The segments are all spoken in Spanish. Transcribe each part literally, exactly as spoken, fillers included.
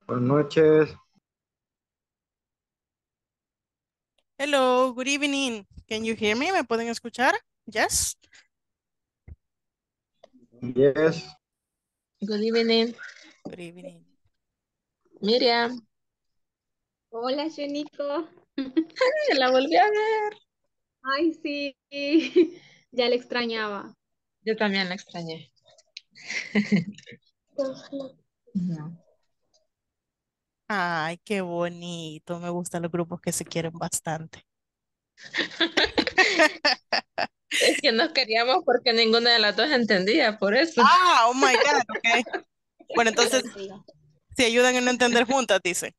Buenas noches. Hello, good evening. Can you hear me? ¿Me pueden escuchar? Yes. Yes. Good evening, Good evening. Miriam. Hola, Nico. Ay, la volví a ver. Ay, sí, ya le extrañaba. Yo también la extrañé. No. Ay, qué bonito. Me gustan los grupos que se quieren bastante. Es que nos queríamos porque ninguna de las dos entendía, por eso. Ah, oh my God, ok. Bueno, entonces, Contigo. si ayudan en no entender juntas, dice.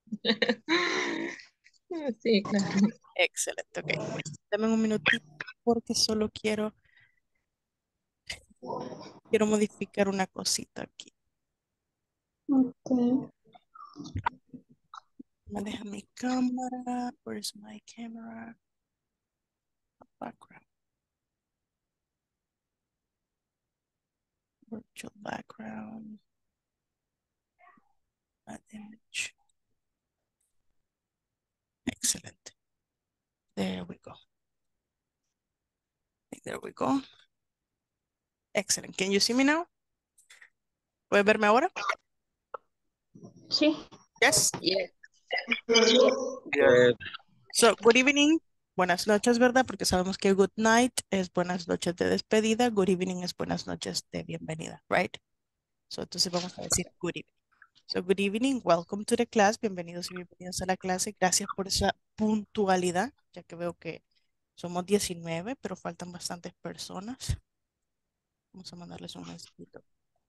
Sí, claro. Excelente, ok. Dame un minutito porque solo quiero, quiero modificar una cosita aquí. Ok. Me deja mi cámara. Where's my camera? Background. Virtual background. Add image. Excellent. There we go. There we go. Excellent. Can you see me now? ¿Puedes verme ahora? Sí. Yes. Yes. Yes. So, good evening. Buenas noches, ¿verdad? Porque sabemos que good night es buenas noches de despedida. Good evening es buenas noches de bienvenida, right? So, entonces vamos a decir good evening. So, good evening. Welcome to the class. Bienvenidos y bienvenidas a la clase. Gracias por esa puntualidad, ya que veo que somos diecinueve, pero faltan bastantes personas. Vamos a mandarles un mensajito.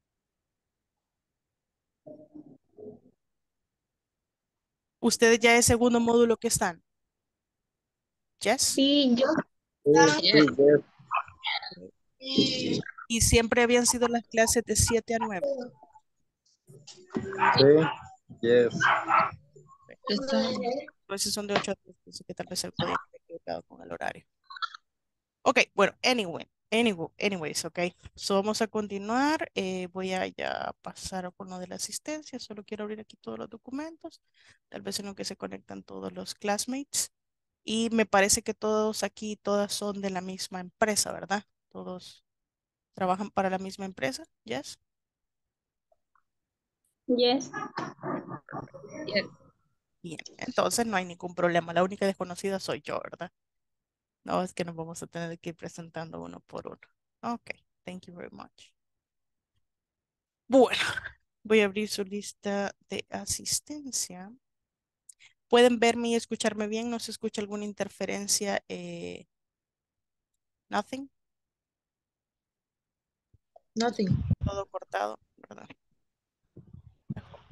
¿Ustedes ya es segundo módulo que están? Yes. Sí, yo. Sí, Yes. sí, yes. Y siempre habían sido las clases de siete a nueve. Sí, yes. Está- A veces son de ocho a diez, así que tal vez se podía haber equivocado con el horario. Ok, bueno, anyway, anyway, anyways, ok. So vamos a continuar. Eh, voy a ya pasar con lo de la asistencia. Solo quiero abrir aquí todos los documentos. Tal vez en lo que se conectan todos los classmates. Y me parece que todos aquí, todas son de la misma empresa, ¿verdad? Todos trabajan para la misma empresa, ¿yes? Yes. yes. Bien, entonces no hay ningún problema. La única desconocida soy yo, ¿verdad? No, es que nos vamos a tener que ir presentando uno por uno. Ok, thank you very much. Bueno, voy a abrir su lista de asistencia. ¿Pueden verme y escucharme bien? ¿No se escucha alguna interferencia? Eh, nothing. Nothing. Todo cortado, ¿verdad? Mejor.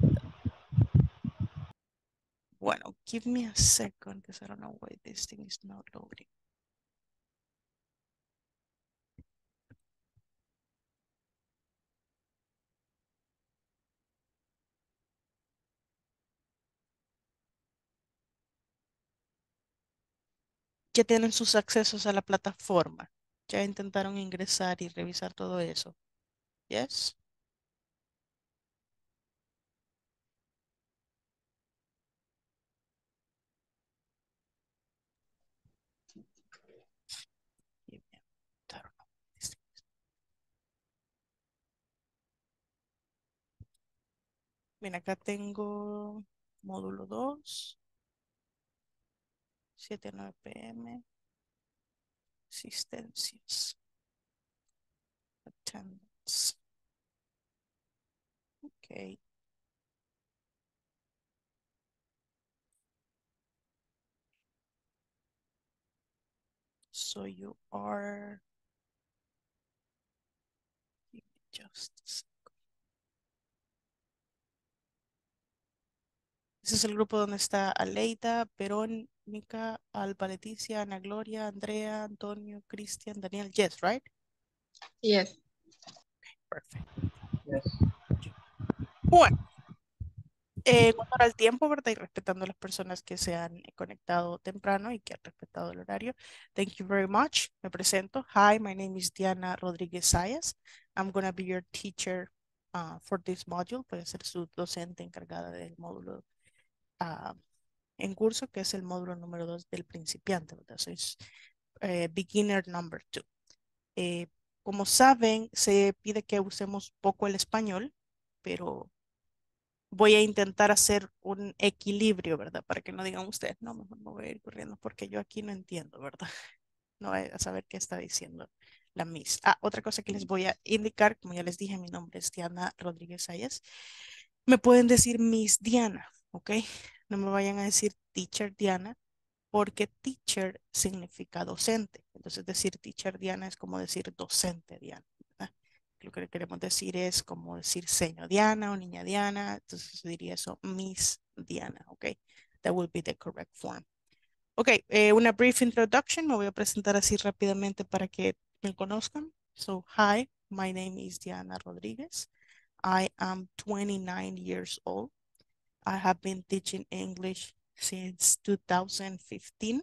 Bueno, give me a second because I don't know why this thing is not loading. Ya tienen sus accesos a la plataforma. Ya intentaron ingresar y revisar todo eso. Yes. Give me a- I don't know. This thing- Bien, acá tengo módulo dos, siete a nueve p m, asistencias, attendance. Ok. So you are, give me just a sec. Ese es el grupo donde está Aleida, Verónica, Alba Leticia, Ana Gloria, Andrea, Antonio, Cristian, Daniel. Yes, right? Yes. Perfect. Yes. Bueno, eh, ¿cuánto era el tiempo, verdad? Y respetando a las personas que se han conectado temprano y que han respetado el horario. Thank you very much. Me presento. Hi, my name is Diana Rodríguez Sayas. I'm gonna be your teacher uh, for this module. Voy a ser su docente encargada del módulo uh, en curso, que es el módulo número dos del principiante, ¿verdad? Soy eh, beginner number two. Eh, como saben, se pide que usemos poco el español, pero voy a intentar hacer un equilibrio, ¿verdad? Para que no digan ustedes, no, mejor me voy a ir corriendo porque yo aquí no entiendo, ¿verdad? No voy a saber qué está diciendo la Miss. Ah, otra cosa que les voy a indicar, como ya les dije, mi nombre es Diana Rodríguez Sayas. Me pueden decir Miss Diana, ¿ok? No me vayan a decir Teacher Diana, porque teacher significa docente. Entonces decir teacher Diana es como decir docente Diana, ¿verdad? Lo que queremos decir es como decir señor Diana o niña Diana. Entonces diría eso, Miss Diana, ¿ok? That will be the correct form. Ok, eh, una brief introduction. Me voy a presentar así rápidamente para que me conozcan. So, hi, my name is Diana Rodriguez. I am twenty-nine years old. I have been teaching English since two thousand fifteen.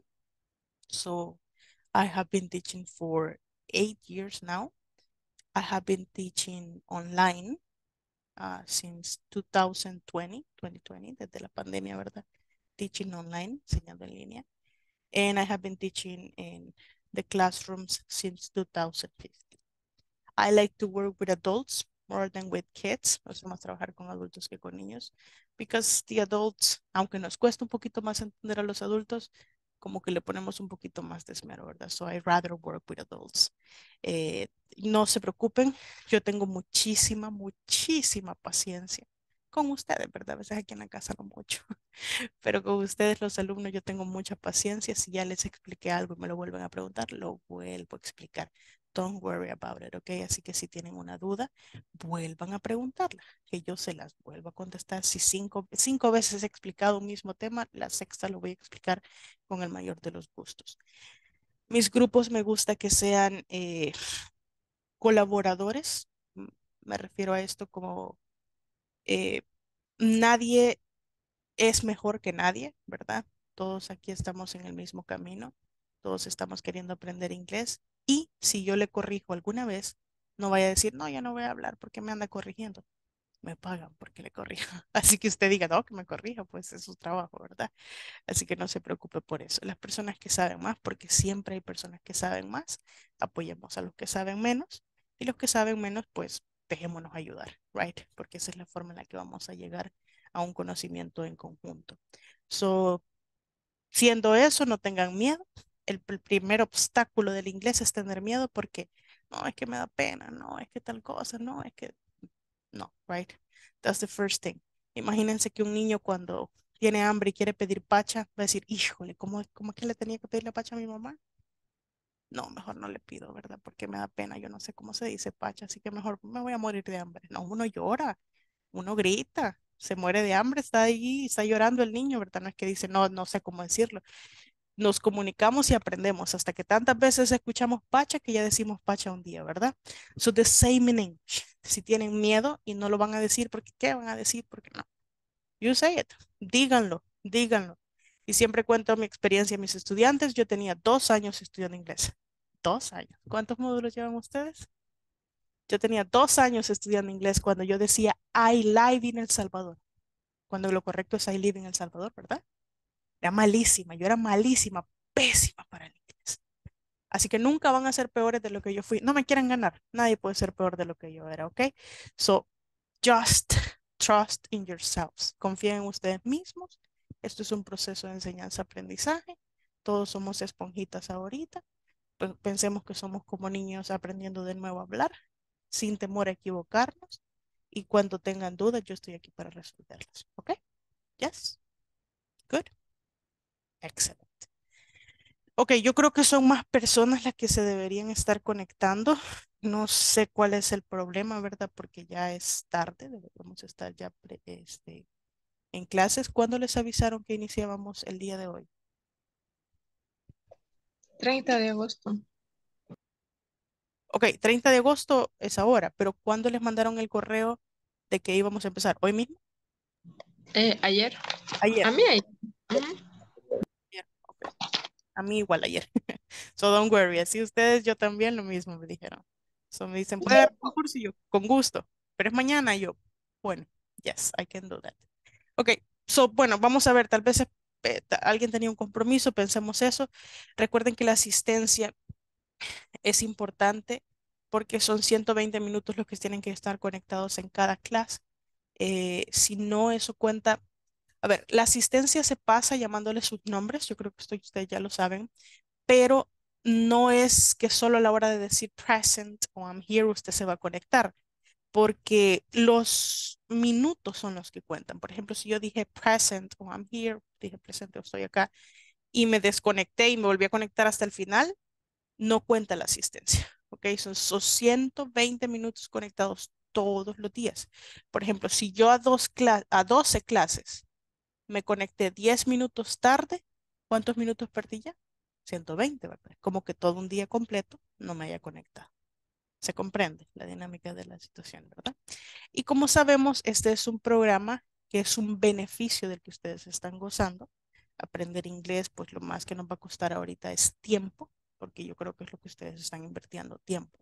So I have been teaching for eight years now. I have been teaching online uh, since two thousand twenty, twenty twenty, desde la pandemia, ¿verdad? Teaching online, enseñando en línea. And I have been teaching in the classrooms since two thousand fifteen. I like to work with adults more than with kids. Nos vamos a trabajar con adultos que con niños. Because the adults, aunque nos cuesta un poquito más entender a los adultos, como que le ponemos un poquito más de esmero, ¿verdad? So I rather work with adults. Eh, no se preocupen, yo tengo muchísima, muchísima paciencia con ustedes, ¿verdad? A veces aquí en la casa no mucho. Pero con ustedes los alumnos yo tengo mucha paciencia. Si ya les expliqué algo y me lo vuelven a preguntar, lo vuelvo a explicar. Don't worry about it, ¿ok? Así que si tienen una duda, vuelvan a preguntarla, que yo se las vuelvo a contestar. Si cinco, cinco veces he explicado un mismo tema, la sexta lo voy a explicar con el mayor de los gustos. Mis grupos me gusta que sean eh, colaboradores. Me refiero a esto como eh, nadie es mejor que nadie, ¿verdad? Todos aquí estamos en el mismo camino, todos estamos queriendo aprender inglés y si yo le corrijo alguna vez, no vaya a decir, no, ya no voy a hablar porque me anda corrigiendo. Me pagan porque le corrijo. Así que usted diga, no, que me corrija, pues es su trabajo, ¿verdad? Así que no se preocupe por eso. Las personas que saben más, porque siempre hay personas que saben más, apoyemos a los que saben menos y los que saben menos, pues dejémonos ayudar, right? Porque esa es la forma en la que vamos a llegar a un conocimiento en conjunto. So, siendo eso, no tengan miedo. El, el primer obstáculo del inglés es tener miedo porque no, es que me da pena, no, es que tal cosa, no, es que no, right? That's the first thing. Imagínense que un niño cuando tiene hambre y quiere pedir pacha, va a decir, híjole, ¿cómo, cómo es que le tenía que pedir la pacha a mi mamá? No, mejor no le pido, ¿verdad? Porque me da pena, yo no sé cómo se dice pacha, así que mejor me voy a morir de hambre. No, uno llora, uno grita, se muere de hambre, está ahí, está llorando el niño, ¿verdad? No es que dice, no, no sé cómo decirlo. Nos comunicamos y aprendemos hasta que tantas veces escuchamos pacha que ya decimos pacha un día, ¿verdad? So the same in English. Si tienen miedo y no lo van a decir, porque ¿qué van a decir? Porque no. You say it. Díganlo, díganlo. Y siempre cuento mi experiencia a mis estudiantes. Yo tenía dos años estudiando inglés. Dos años. ¿Cuántos módulos llevan ustedes? Yo tenía dos años estudiando inglés cuando yo decía I live in El Salvador. Cuando lo correcto es I live in El Salvador, ¿verdad? Era malísima, yo era malísima, pésima para el inglés. Así que nunca van a ser peores de lo que yo fui. No me quieran ganar. Nadie puede ser peor de lo que yo era, ¿ok? So, just trust in yourselves. Confíen en ustedes mismos. Esto es un proceso de enseñanza-aprendizaje. Todos somos esponjitas ahorita. P- Pensemos que somos como niños aprendiendo de nuevo a hablar, sin temor a equivocarnos. Y cuando tengan dudas, yo estoy aquí para resolverlas, ¿ok? Yes. Good. Excellent. Ok, yo creo que son más personas las que se deberían estar conectando. No sé cuál es el problema, ¿verdad? Porque ya es tarde, deberíamos estar ya pre- este, en clases. ¿Cuándo les avisaron que iniciábamos el día de hoy? treinta de agosto. Ok, treinta de agosto es ahora, pero ¿cuándo les mandaron el correo de que íbamos a empezar? ¿Hoy mismo? Eh, ayer. Ayer. A mí ayer. Ujú. Ayer, ok. A mí igual ayer. So don't worry, así ustedes, yo también lo mismo me dijeron. So me dicen, ¿puede dar un curso? Y yo, con gusto. pero es mañana. Y yo, bueno, yes, I can do that. Ok, so, bueno, vamos a ver, tal vez eh, ta- alguien tenía un compromiso, pensemos eso. Recuerden que la asistencia es importante porque son ciento veinte minutos los que tienen que estar conectados en cada clase. Eh, si no, eso cuenta. A ver, la asistencia se pasa llamándole sus nombres, yo creo que esto ustedes ya lo saben, pero no es que solo a la hora de decir present o I'm here usted se va a conectar, porque los minutos son los que cuentan. Por ejemplo, si yo dije present o I'm here, dije presente o estoy acá, y me desconecté y me volví a conectar hasta el final, no cuenta la asistencia. ¿Ok? Son, son ciento veinte minutos conectados todos los días. Por ejemplo, si yo a, dos cla- a doce clases me conecté diez minutos tarde, ¿cuántos minutos perdí ya? ciento veinte, ¿verdad? Como que todo un día completo no me haya conectado. Se comprende la dinámica de la situación, ¿verdad? Y como sabemos, este es un programa que es un beneficio del que ustedes están gozando. Aprender inglés, pues lo más que nos va a costar ahorita es tiempo, porque yo creo que es lo que ustedes están invirtiendo, tiempo.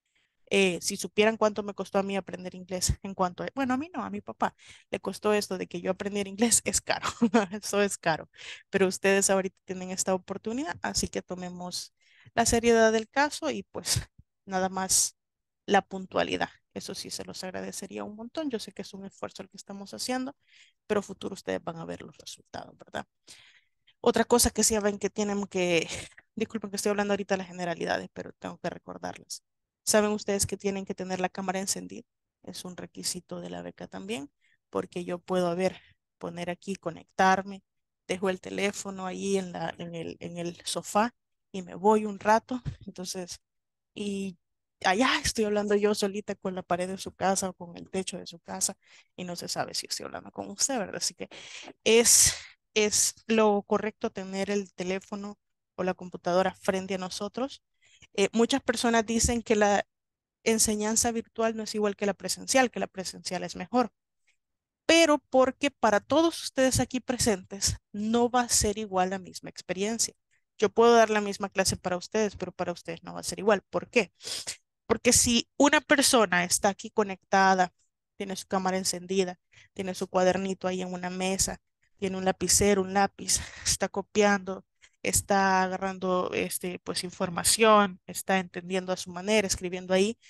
Eh, si supieran cuánto me costó a mí aprender inglés en cuanto a, bueno, a mí no, a mi papá le costó esto de que yo aprendiera inglés, es caro, eso es caro, pero ustedes ahorita tienen esta oportunidad, así que tomemos la seriedad del caso y pues nada más la puntualidad. Eso sí, se los agradecería un montón. Yo sé que es un esfuerzo el que estamos haciendo, pero futuro ustedes van a ver los resultados, ¿verdad? Otra cosa que sí ven que tienen que, disculpen que estoy hablando ahorita de las generalidades, pero tengo que recordarlas. Saben ustedes que tienen que tener la cámara encendida. Es un requisito de la beca también, porque yo puedo, a ver, poner aquí, conectarme, dejo el teléfono ahí en la, en el, en el sofá y me voy un rato. Entonces, y allá estoy hablando yo solita con la pared de su casa o con el techo de su casa y no se sabe si estoy hablando con usted, ¿verdad? Así que es, es lo correcto tener el teléfono o la computadora frente a nosotros. Eh, muchas personas dicen que la enseñanza virtual no es igual que la presencial, que la presencial es mejor, pero porque para todos ustedes aquí presentes no va a ser igual la misma experiencia. Yo puedo dar la misma clase para ustedes, pero para ustedes no va a ser igual. ¿Por qué? Porque si una persona está aquí conectada, tiene su cámara encendida, tiene su cuadernito ahí en una mesa, tiene un lapicero, un lápiz, está copiando, está agarrando este, pues, información, está entendiendo a su manera, escribiendo ahí,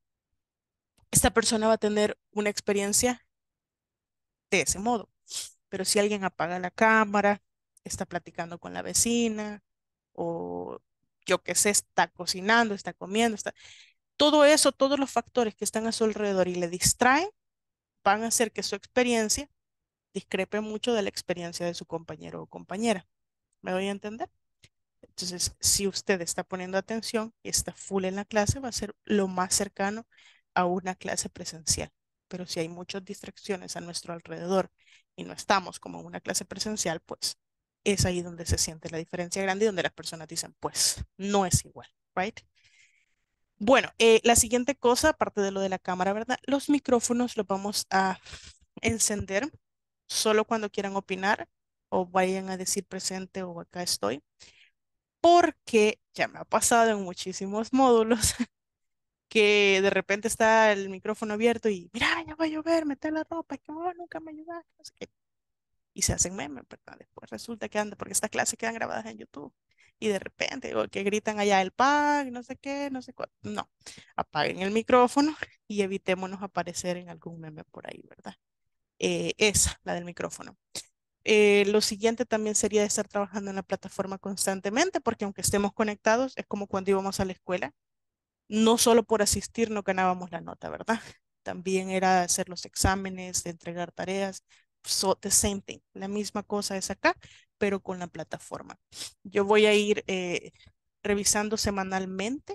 esta persona va a tener una experiencia de ese modo. Pero si alguien apaga la cámara, está platicando con la vecina o yo qué sé, está cocinando, está comiendo, está todo eso, todos los factores que están a su alrededor y le distraen, van a hacer que su experiencia discrepe mucho de la experiencia de su compañero o compañera. ¿Me voy a entender? Entonces, si usted está poniendo atención y está full en la clase, va a ser lo más cercano a una clase presencial. Pero si hay muchas distracciones a nuestro alrededor y no estamos como en una clase presencial, pues es ahí donde se siente la diferencia grande y donde las personas dicen, pues no es igual, ¿right? Bueno, eh, la siguiente cosa, aparte de lo de la cámara, ¿verdad? Los micrófonos los vamos a encender solo cuando quieran opinar o vayan a decir presente o acá estoy, porque ya me ha pasado en muchísimos módulos que de repente está el micrófono abierto y mira, ya va a llover, mete la ropa, que oh, nunca me ayudaste, no sé qué. Y se hacen memes, ¿verdad? Después resulta que anda, porque estas clases quedan grabadas en YouTube. Y de repente, o que gritan allá el pack, no sé qué, no sé cuál. No, apaguen el micrófono y evitémonos aparecer en algún meme por ahí, ¿verdad? Eh, esa, la del micrófono. Eh, lo siguiente también sería estar trabajando en la plataforma constantemente, porque aunque estemos conectados, es como cuando íbamos a la escuela. No solo por asistir no ganábamos la nota, ¿verdad? También era hacer los exámenes, de entregar tareas. So, the same thing. La misma cosa es acá, pero con la plataforma. Yo voy a ir eh, revisando semanalmente.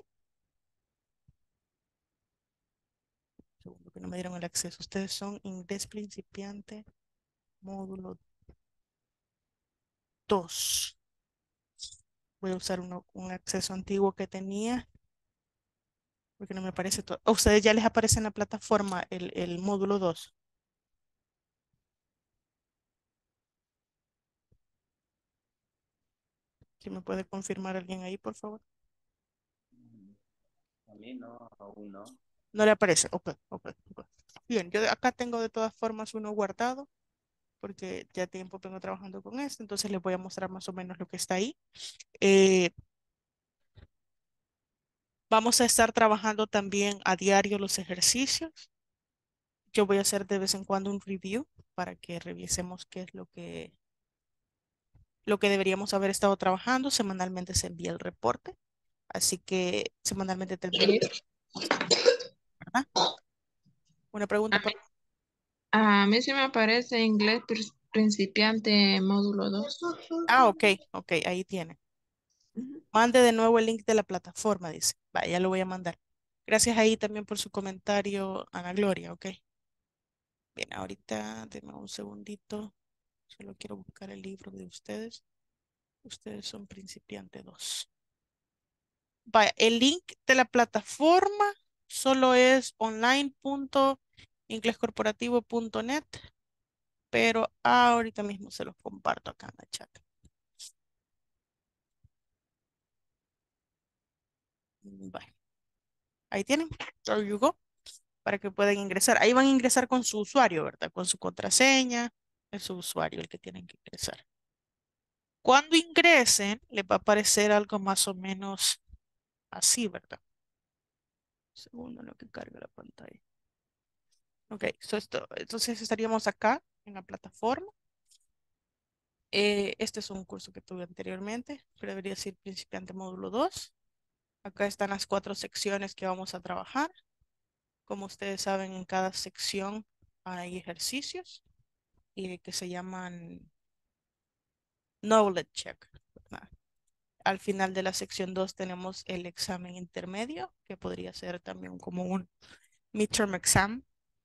Segundo que no me dieron el acceso. Ustedes son inglés principiante, módulo dos. Voy a usar uno, un acceso antiguo que tenía, porque no me aparece todo. ¿A ustedes ya les aparece en la plataforma el, el módulo dos? Si me puede confirmar alguien ahí, por favor. A mí no, aún no. No le aparece. Ok, ok, ok. Bien, yo de- acá tengo de todas formas uno guardado porque ya tiempo vengo trabajando con esto, entonces les voy a mostrar más o menos lo que está ahí. Eh, vamos a estar trabajando también a diario los ejercicios. Yo voy a hacer de vez en cuando un review para que revisemos qué es lo que, lo que deberíamos haber estado trabajando. Semanalmente se envía el reporte, así que semanalmente tendremos, ¿verdad? Una A pregunta mí, por... a mí sí me aparece inglés pr- principiante módulo dos. Ah, ok, ok, ahí tiene. Ujú. Mande de nuevo el link de la plataforma, dice. Vaya, ya lo voy a mandar. Gracias ahí también por su comentario, Ana Gloria, ok. Bien, ahorita denme un segundito. Solo quiero buscar el libro de ustedes. Ustedes son principiante dos. Vaya, el link de la plataforma solo es online punto inglés corporativo punto net, pero ahorita mismo se los comparto acá en el chat. Vaya, ahí tienen. There you go. Para que puedan ingresar. Ahí van a ingresar con su usuario, ¿verdad? Con su contraseña. Es su usuario el que tienen que ingresar. Cuando ingresen, les va a aparecer algo más o menos así, ¿verdad? Segundo en lo que carga la pantalla. Ok, so esto, entonces estaríamos acá en la plataforma. Eh, este es un curso que tuve anteriormente, pero debería ser principiante módulo dos. Acá están las cuatro secciones que vamos a trabajar. Como ustedes saben, en cada sección hay ejercicios y que se llaman knowledge check, ¿verdad? Al final de la sección dos tenemos el examen intermedio, que podría ser también como un midterm exam.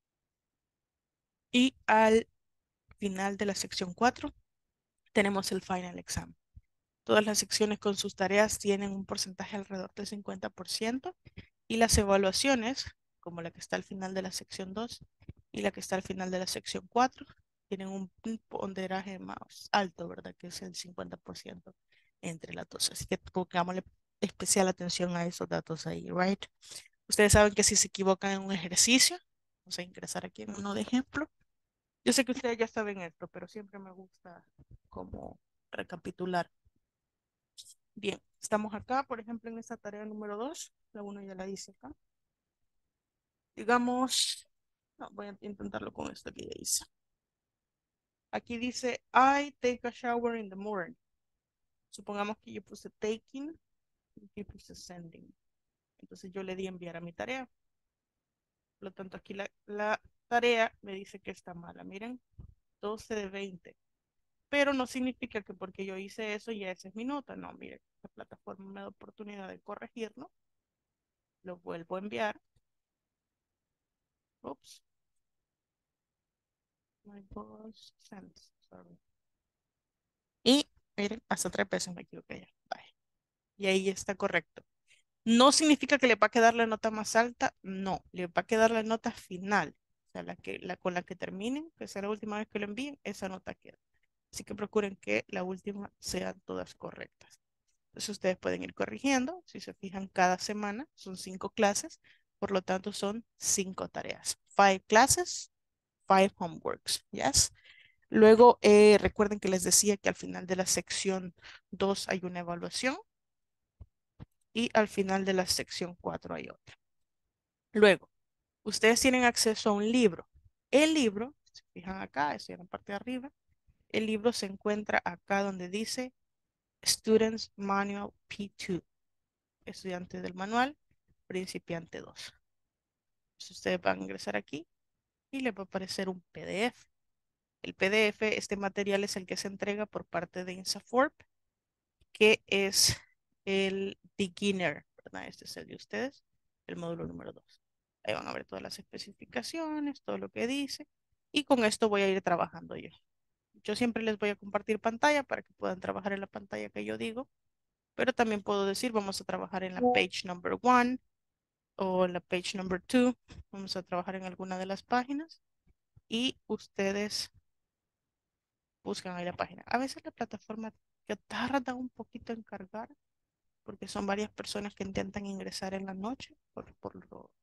Y al final de la sección cuatro tenemos el final exam. Todas las secciones con sus tareas tienen un porcentaje alrededor del cincuenta por ciento y las evaluaciones, como la que está al final de la sección dos y la que está al final de la sección cuatro, tienen un un ponderaje más alto, ¿verdad? Que es el cincuenta por ciento entre las dos. Así que pongámosle especial atención a esos datos ahí, ¿right? Ustedes saben que si se equivocan en un ejercicio, vamos a ingresar aquí en uno de ejemplo. Yo sé que ustedes ya saben esto, pero siempre me gusta como recapitular. Bien, estamos acá, por ejemplo, en esta tarea número dos. La uno ya la hice acá. Digamos, no, voy a intentarlo con esto que ya hice. Aquí dice, I take a shower in the morning. Supongamos que yo puse taking y aquí puse sending. Entonces yo le di enviar a mi tarea. Por lo tanto, aquí la, la tarea me dice que está mala. Miren, doce de veinte. Pero no significa que porque yo hice eso ya esa es mi nota. No, miren, la plataforma me da oportunidad de corregirlo. Lo vuelvo a enviar. Ups. My boss sent. Sorry. Y miren, hasta tres veces me equivoqué ya. Bye. Y ahí está correcto. No significa que le va a quedar la nota más alta, no, le va a quedar la nota final. O sea, la que, la con la que terminen, que sea la última vez que lo envíen, esa nota queda. Así que procuren que la última sean todas correctas. Entonces ustedes pueden ir corrigiendo. Si se fijan, cada semana son cinco clases. Por lo tanto, son cinco tareas. Five classes, five homeworks. Yes. Luego, eh, recuerden que les decía que al final de la sección dos hay una evaluación y al final de la sección cuatro hay otra. Luego, ustedes tienen acceso a un libro. El libro, si se fijan acá, estoy en la parte de arriba, el libro se encuentra acá donde dice Students Manual P dos, estudiante del manual, principiante dos. Entonces, ustedes van a ingresar aquí y les va a aparecer un P D F. El P D F, este material es el que se entrega por parte de INSAFORP, que es el beginner, ¿verdad? Este es el de ustedes, el módulo número dos. Ahí van a ver todas las especificaciones, todo lo que dice. Y con esto voy a ir trabajando yo. Yo siempre les voy a compartir pantalla para que puedan trabajar en la pantalla que yo digo. Pero también puedo decir, vamos a trabajar en la page number one o la page number two. Vamos a trabajar en alguna de las páginas. Y ustedes buscan ahí la página. A veces la plataforma que tarda un poquito en cargar porque son varias personas que intentan ingresar en la noche, por, por lo, porque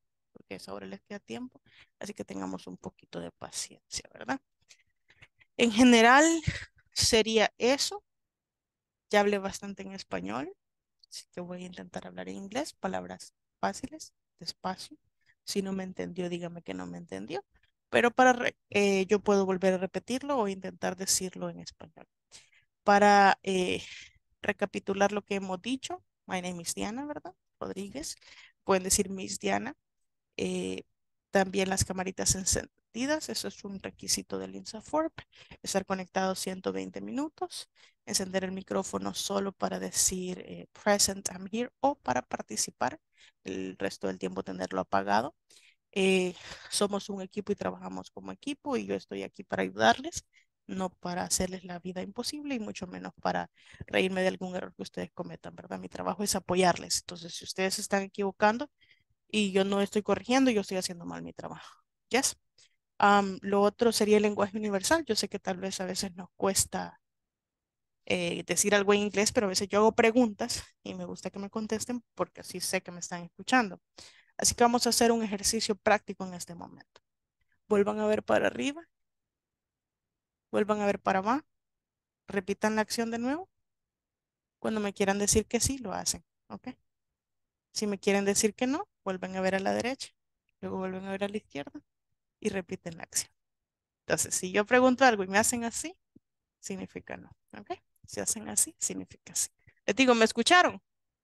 porque a esa hora les queda tiempo, así que tengamos un poquito de paciencia, ¿verdad? En general sería eso. Ya hablé bastante en español, así que voy a intentar hablar en inglés, palabras fáciles, despacio. Si no me entendió, dígame que no me entendió. Pero para re- eh, yo puedo volver a repetirlo o intentar decirlo en español. Para eh, recapitular lo que hemos dicho, my name is Diana, ¿verdad? Rodríguez. Pueden decir Miss Diana. Eh, también las camaritas encendidas, eso es un requisito del INSAFORP. Estar conectado ciento veinte minutos. Encender el micrófono solo para decir eh, present, I'm here, o para participar. El resto del tiempo tenerlo apagado. Eh, somos un equipo y trabajamos como equipo y yo estoy aquí para ayudarles, no para hacerles la vida imposible y mucho menos para reírme de algún error que ustedes cometan, ¿verdad? Mi trabajo es apoyarles. Entonces, si ustedes se están equivocando y yo no estoy corrigiendo, yo estoy haciendo mal mi trabajo. Yes. Um, lo otro sería el lenguaje universal. Yo sé que tal vez a veces nos cuesta eh, decir algo en inglés, pero a veces yo hago preguntas y me gusta que me contesten porque así sé que me están escuchando. Así que vamos a hacer un ejercicio práctico en este momento. Vuelvan a ver para arriba, vuelvan a ver para abajo, repitan la acción de nuevo. Cuando me quieran decir que sí, lo hacen, ¿ok? Si me quieren decir que no, vuelven a ver a la derecha, luego vuelven a ver a la izquierda y repiten la acción. Entonces, si yo pregunto algo y me hacen así, significa no, ¿ok? Si hacen así, significa sí. Les digo, ¿me escucharon?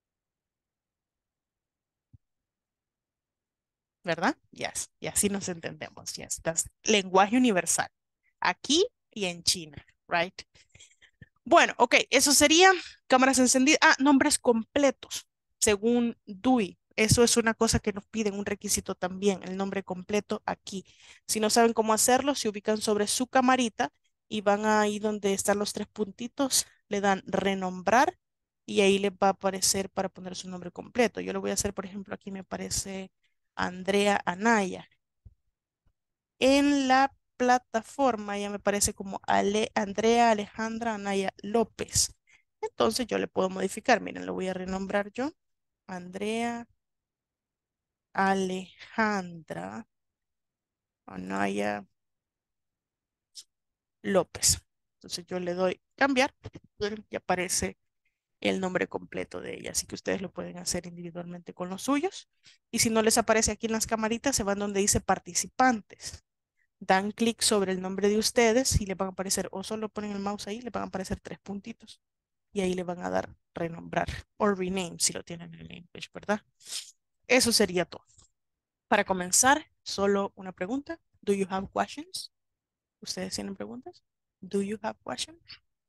¿Verdad? Yes. Y así nos entendemos. Yes. That's lenguaje universal. Aquí y en China, right? Bueno, ok, eso sería cámaras encendidas. Ah, nombres completos, según D U I. Eso es una cosa que nos piden, un requisito también, el nombre completo aquí. Si no saben cómo hacerlo, se ubican sobre su camarita y van ahí donde están los tres puntitos, le dan renombrar y ahí les va a aparecer para poner su nombre completo. Yo lo voy a hacer, por ejemplo, aquí me aparece Andrea Anaya. En la plataforma ya me parece como Ale, Andrea Alejandra Anaya López. Entonces yo le puedo modificar. Miren, lo voy a renombrar yo. Andrea Alejandra Anaya López. Entonces yo le doy cambiar y aparece el nombre completo de ella. Así que ustedes lo pueden hacer individualmente con los suyos. Y si no les aparece aquí en las camaritas, se van donde dice participantes. Dan clic sobre el nombre de ustedes y le van a aparecer, o solo ponen el mouse ahí, le van a aparecer tres puntitos. Y ahí le van a dar renombrar o rename si lo tienen en English, ¿verdad? Eso sería todo. Para comenzar, solo una pregunta. Do you have questions? ¿Ustedes tienen preguntas? Do you have questions?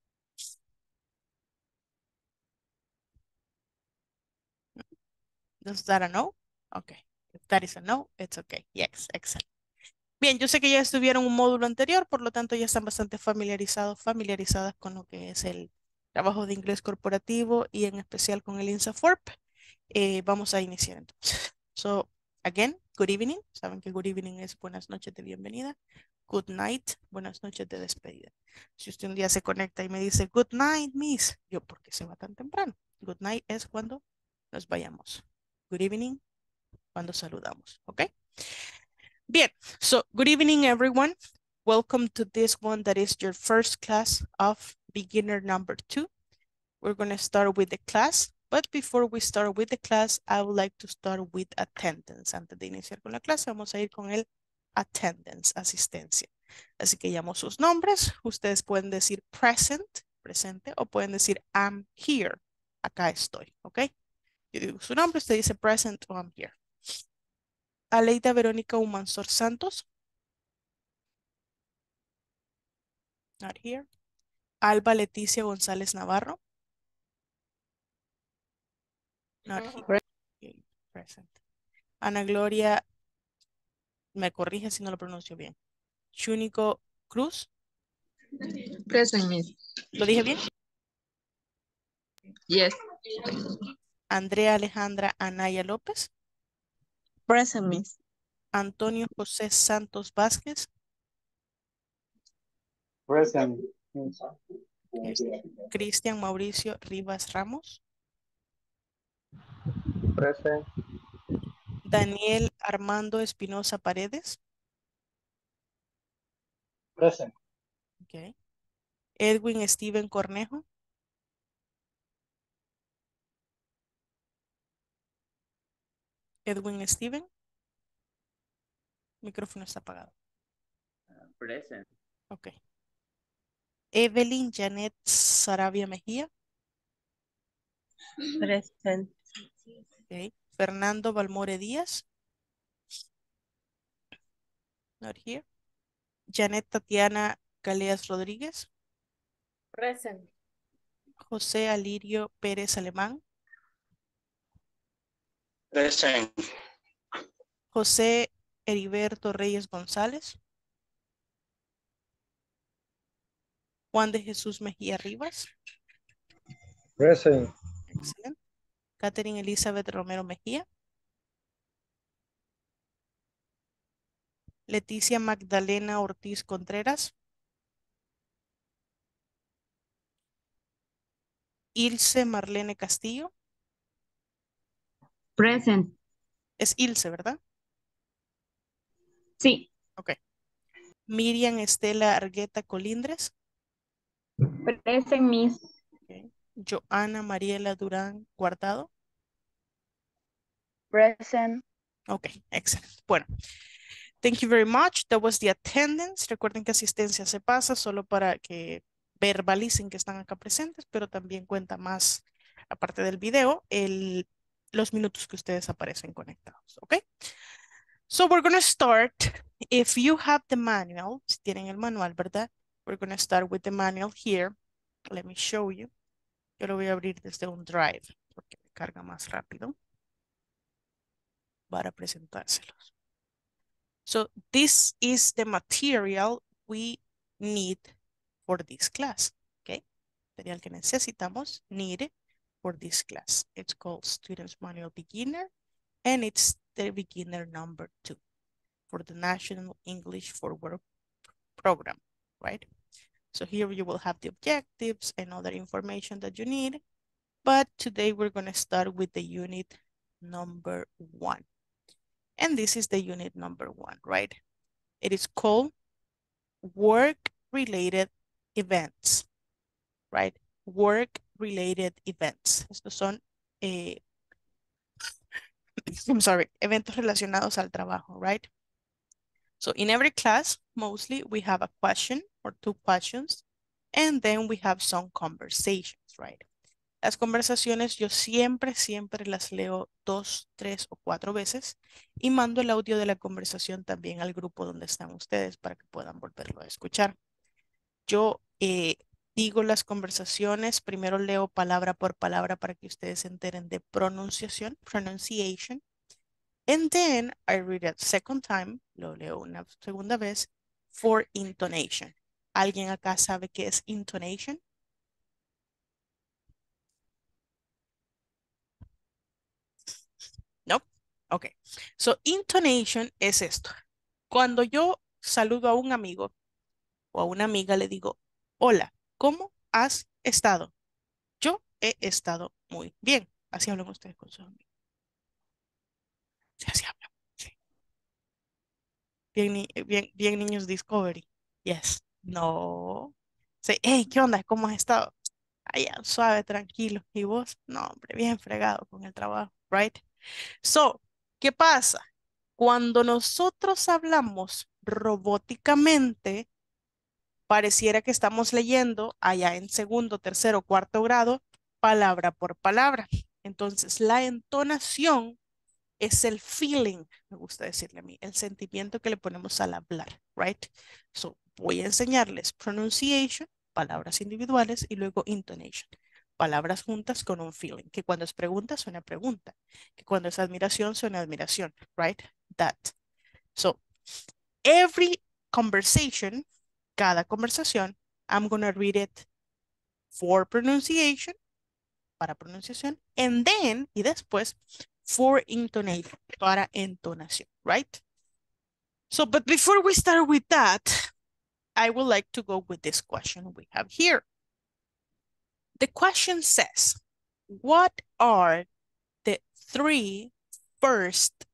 Is that a no? Okay. If that is a no, it's okay. Yes, excellent. Bien, yo sé que ya estuvieron un módulo anterior, por lo tanto ya están bastante familiarizados, familiarizadas con lo que es el trabajo de inglés corporativo y en especial con el INSAFORP. Eh, vamos a iniciar entonces. So, again, good evening. Saben que good evening es buenas noches de bienvenida. Good night, buenas noches de despedida. Si usted un día se conecta y me dice good night, miss, yo, ¿por qué se va tan temprano? Good night es cuando nos vayamos. Good evening, cuando saludamos, ¿ok? Bien, so good evening, everyone. Welcome to this one that is your first class of beginner number two. We're going to start with the class, but before we start with the class, I would like to start with attendance. Antes de iniciar con la clase, vamos a ir con el attendance, asistencia. Así que llamo sus nombres. Ustedes pueden decir present, presente, o pueden decir I'm here, acá estoy, ¿ok? Yo digo su nombre, usted dice present o I'm here. Aleida Verónica Humansor Santos. Not here. Alba Leticia González Navarro. Not here. Okay, present. Ana Gloria, me corrige si no lo pronuncio bien. Shuniko Cruz. Present, miss. ¿Lo dije bien? Yes. Andrea Alejandra Anaya López. Present, miss. Antonio José Santos Vázquez. Present. Cristian Mauricio Rivas Ramos. Present. Daniel Armando Espinosa Paredes. Present. Okay. Edwin Steven Cornejo. Edwin Steven. Micrófono está apagado. Present. Ok. Evelyn Janet Sarabia Mejía. Present. Okay. Fernando Balmore Díaz. Not here. Janet Tatiana Galeas Rodríguez. Present. José Alirio Pérez Alemán. Present. José Heriberto Reyes González. Juan de Jesús Mejía Rivas. Present. Excelente. Catherine Elizabeth Romero Mejía. Leticia Magdalena Ortiz Contreras. Ilse Marlene Castillo. Present. Es Ilse, ¿verdad? Sí. Ok. Miriam Estela Argueta Colindres. Present, Miss. Okay. Joana Mariela Durán Guardado. Present. Ok, excelente. Bueno, thank you very much. That was the attendance. Recuerden que asistencia se pasa solo para que verbalicen que están acá presentes, pero también cuenta más, aparte del video, el, los minutos que ustedes aparecen conectados. Ok. So we're going to start. If you have the manual, si tienen el manual, ¿verdad? We're going to start with the manual here. Let me show you. Yo lo voy a abrir desde un drive porque me carga más rápido para presentárselos. So this is the material we need for this class. Okay. Material que necesitamos, need for this class. It's called Student's Manual Beginner and it's the beginner number two for the National English for Work program, right? So here you will have the objectives and other information that you need. But today we're going to start with the unit number one. And this is the unit number one, right? It is called work-related events, right? Work-related events. Estos son, eh, I'm sorry, eventos relacionados al trabajo, right? So in every class, mostly we have a question or two questions, and then we have some conversations, right? Las conversaciones yo siempre, siempre las leo dos, tres o cuatro veces y mando el audio de la conversación también al grupo donde están ustedes para que puedan volverlo a escuchar. Yo eh, digo las conversaciones, primero leo palabra por palabra para que ustedes se enteren de pronunciación, pronunciation, and then I read it second time, lo leo una segunda vez, for intonation. ¿Alguien acá sabe qué es intonation? No. Ok. So, intonation es esto. Cuando yo saludo a un amigo o a una amiga, le digo, hola, ¿cómo has estado? Yo he estado muy bien. Así hablan ustedes con sus amigos. Sí, así hablan. Sí. Bien, ni- bien, bien, niños Discovery. Yes. No. Sí. Hey, ¿qué onda? ¿Cómo has estado? Allá, suave, tranquilo. ¿Y vos? No, hombre, bien fregado con el trabajo, right? So, ¿qué pasa? Cuando nosotros hablamos robóticamente, pareciera que estamos leyendo allá en segundo, tercero, cuarto grado, palabra por palabra. Entonces, la entonación es el feeling, me gusta decirle a mí, el sentimiento que le ponemos al hablar, right? So, voy a enseñarles pronunciation, palabras individuales, y luego intonation. Palabras juntas con un feeling, que cuando es pregunta suena pregunta, que cuando es admiración suena admiración, right? That. So, every conversation, cada conversación, I'm going to read it for pronunciation, para pronunciación, and then, y después, for intonation, para entonación, right? So, but before we start with that, I would like to go with this question we have here. The question says, what are the three first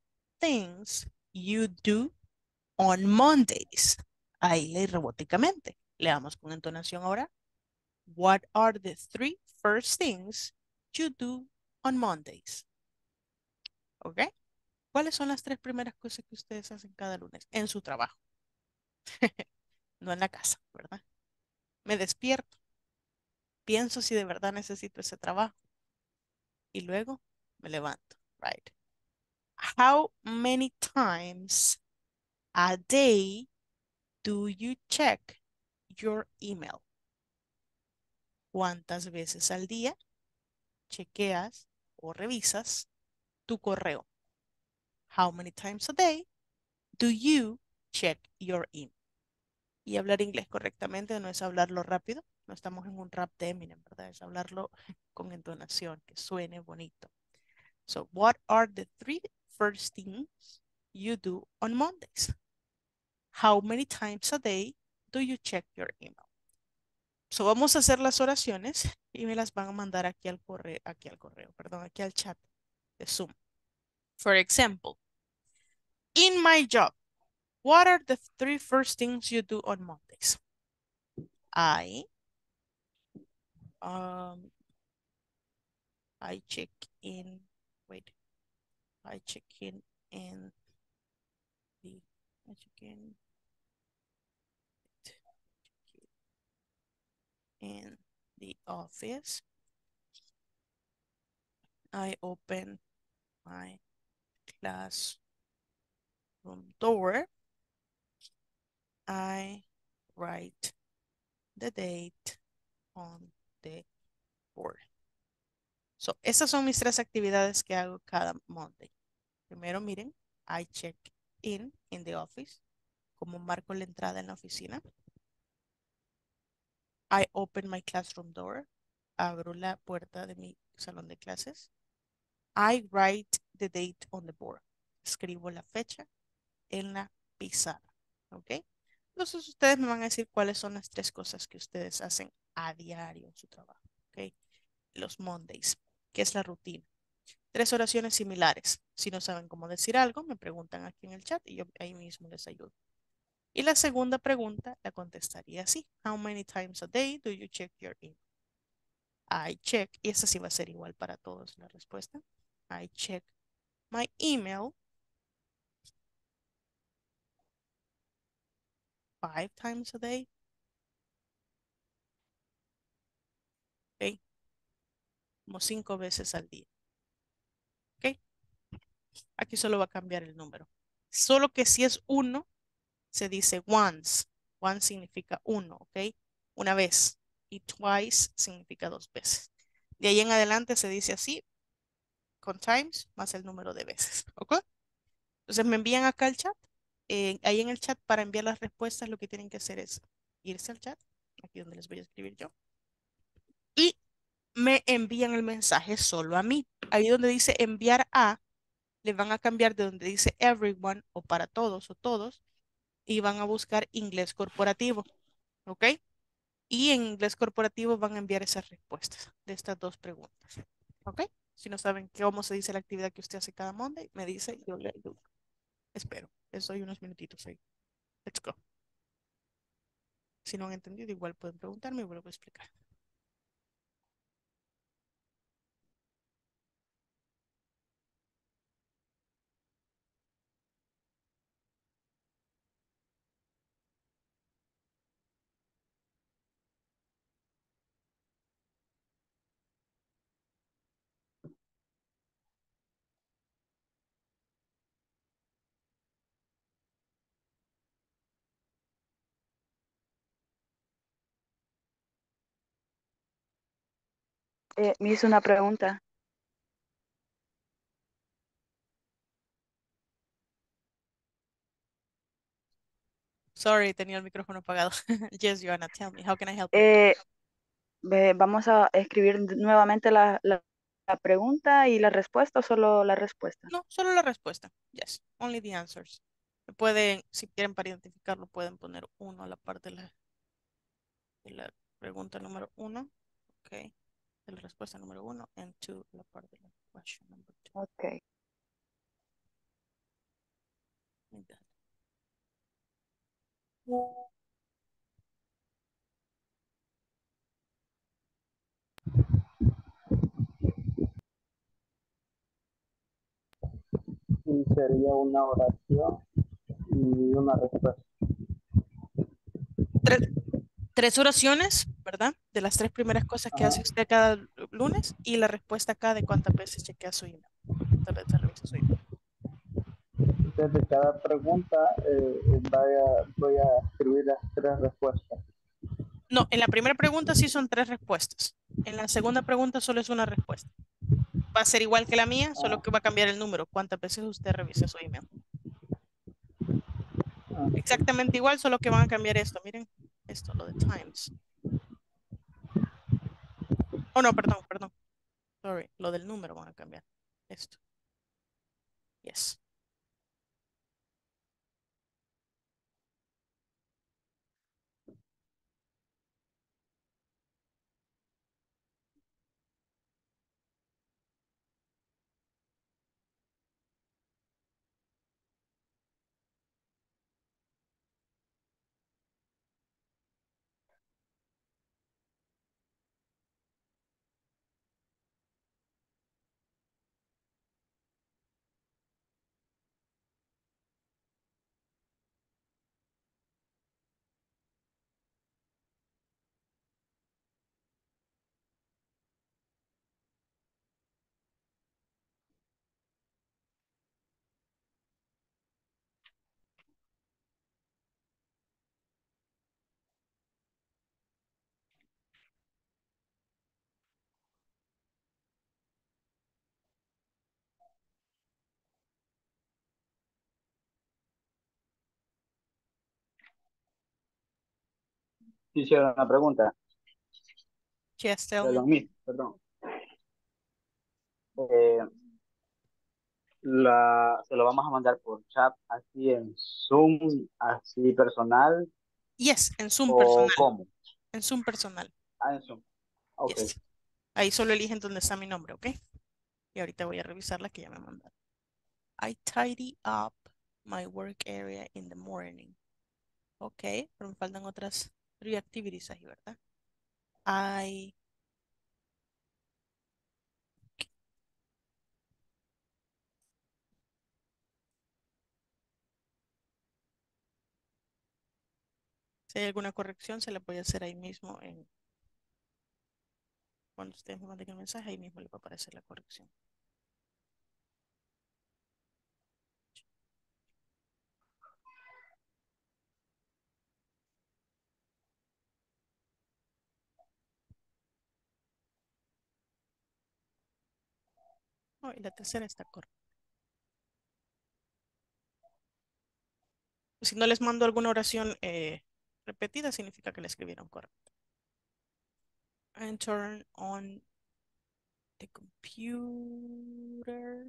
things you do on Mondays? Ahí leí robóticamente. Leamos con entonación ahora. What are the three first things you do on Mondays? ¿Ok? ¿Cuáles son las tres primeras cosas que ustedes hacen cada lunes en su trabajo? No en la casa, ¿verdad? Me despierto. Pienso si de verdad necesito ese trabajo. Y luego me levanto. Right. How many times a day do you check your email? ¿Cuántas veces al día chequeas o revisas tu correo? How many times a day do you check your email? Y hablar inglés correctamente no es hablarlo rápido. No estamos en un rap de Eminem, ¿verdad? Es hablarlo con entonación, que suene bonito. So, what are the three first things you do on Mondays? How many times a day do you check your email? So, vamos a hacer las oraciones y me las van a mandar aquí al correo, aquí al correo, perdón, aquí al chat de Zoom. For example, in my job, what are the three first things you do on Mondays? I, um, I check in, wait, I check in in the, I check in, in the office. I open my classroom door. I write the date on the board. So, esas son mis tres actividades que hago cada Monday. Primero, miren, I check in in the office. Como marco la entrada en la oficina. I open my classroom door. Abro la puerta de mi salón de clases. I write the date on the board. Escribo la fecha en la pizarra. ¿Ok? Entonces ustedes me van a decir cuáles son las tres cosas que ustedes hacen a diario en su trabajo. ¿Ok? Los Mondays, que es la rutina. Tres oraciones similares. Si no saben cómo decir algo, me preguntan aquí en el chat y yo ahí mismo les ayudo. Y la segunda pregunta la contestaría así. How many times a day do you check your email? I check, y esa sí va a ser igual para todos la respuesta. I check my email five times a day. Ok. Como cinco veces al día. Ok. Aquí solo va a cambiar el número. Solo que si es uno, se dice once. Once significa uno, ¿ok? Una vez. Y twice significa dos veces. De ahí en adelante se dice así, con times más el número de veces, ¿ok? Entonces me envían acá al chat. Eh, ahí en el chat para enviar las respuestas lo que tienen que hacer es irse al chat, aquí donde les voy a escribir yo. Y me envían el mensaje solo a mí. Ahí donde dice enviar a, le van a cambiar de donde dice everyone o para todos o todos y van a buscar inglés corporativo, ¿ok? Y en inglés corporativo van a enviar esas respuestas de estas dos preguntas, ¿ok? Si no saben cómo se dice la actividad que usted hace cada Monday, me dice y yo le ayudo. Espero, les doy unos minutitos ahí. Let's go. Si no han entendido, igual pueden preguntarme y vuelvo a explicar. Eh, me hizo una pregunta. Sorry, tenía el micrófono apagado. Yes, Joanna, tell me, how can I help you? Eh, ve- ¿Vamos a escribir nuevamente la, la- la pregunta y la respuesta o solo la respuesta? No, solo la respuesta. Yes, only the answers. Pueden, si quieren para identificarlo, pueden poner uno a la parte de la, de la pregunta número uno. Ok. De la respuesta número uno. And two, la parte de la question number two. Ok. Y sería una oración y una respuesta. Tres, tres oraciones, ¿verdad? De las tres primeras cosas que hace Ajá. usted cada lunes y la respuesta acá de cuántas veces chequea su email. Cuántas veces revisa su email. Desde cada pregunta eh, vaya, voy a escribir las tres respuestas. No, en la primera pregunta sí son tres respuestas. En la segunda pregunta solo es una respuesta. Va a ser igual que la mía, solo Ah, que va a cambiar el número. ¿Cuántas veces usted revisa su email? ah, Exactamente igual, solo que van a cambiar esto. Miren, esto, lo de times. Oh, no, perdón, perdón. Sorry, lo del número van a cambiar. Esto. Yes. Hicieron una pregunta. Yes, tell me. Perdón, Miss, perdón. Eh, la, se lo vamos a mandar por chat, así en Zoom, así personal, Yes, en Zoom o personal. cómo. En Zoom personal. Ah, en Zoom. Ok. Yes. Ahí solo eligen dónde está mi nombre, ¿ok? Y ahorita voy a revisar la que ya me mandaron. I tidy up my work area in the morning. Ok, pero me faltan otras three activities ahí, ¿verdad? I Si hay alguna corrección, se la voy a hacer ahí mismo. En, cuando ustedes me manden el mensaje, ahí mismo le va a aparecer la corrección. Oh, y la tercera está correcta. Si no les mando alguna oración eh, repetida, significa que la escribieron correcta. And turn on the computer.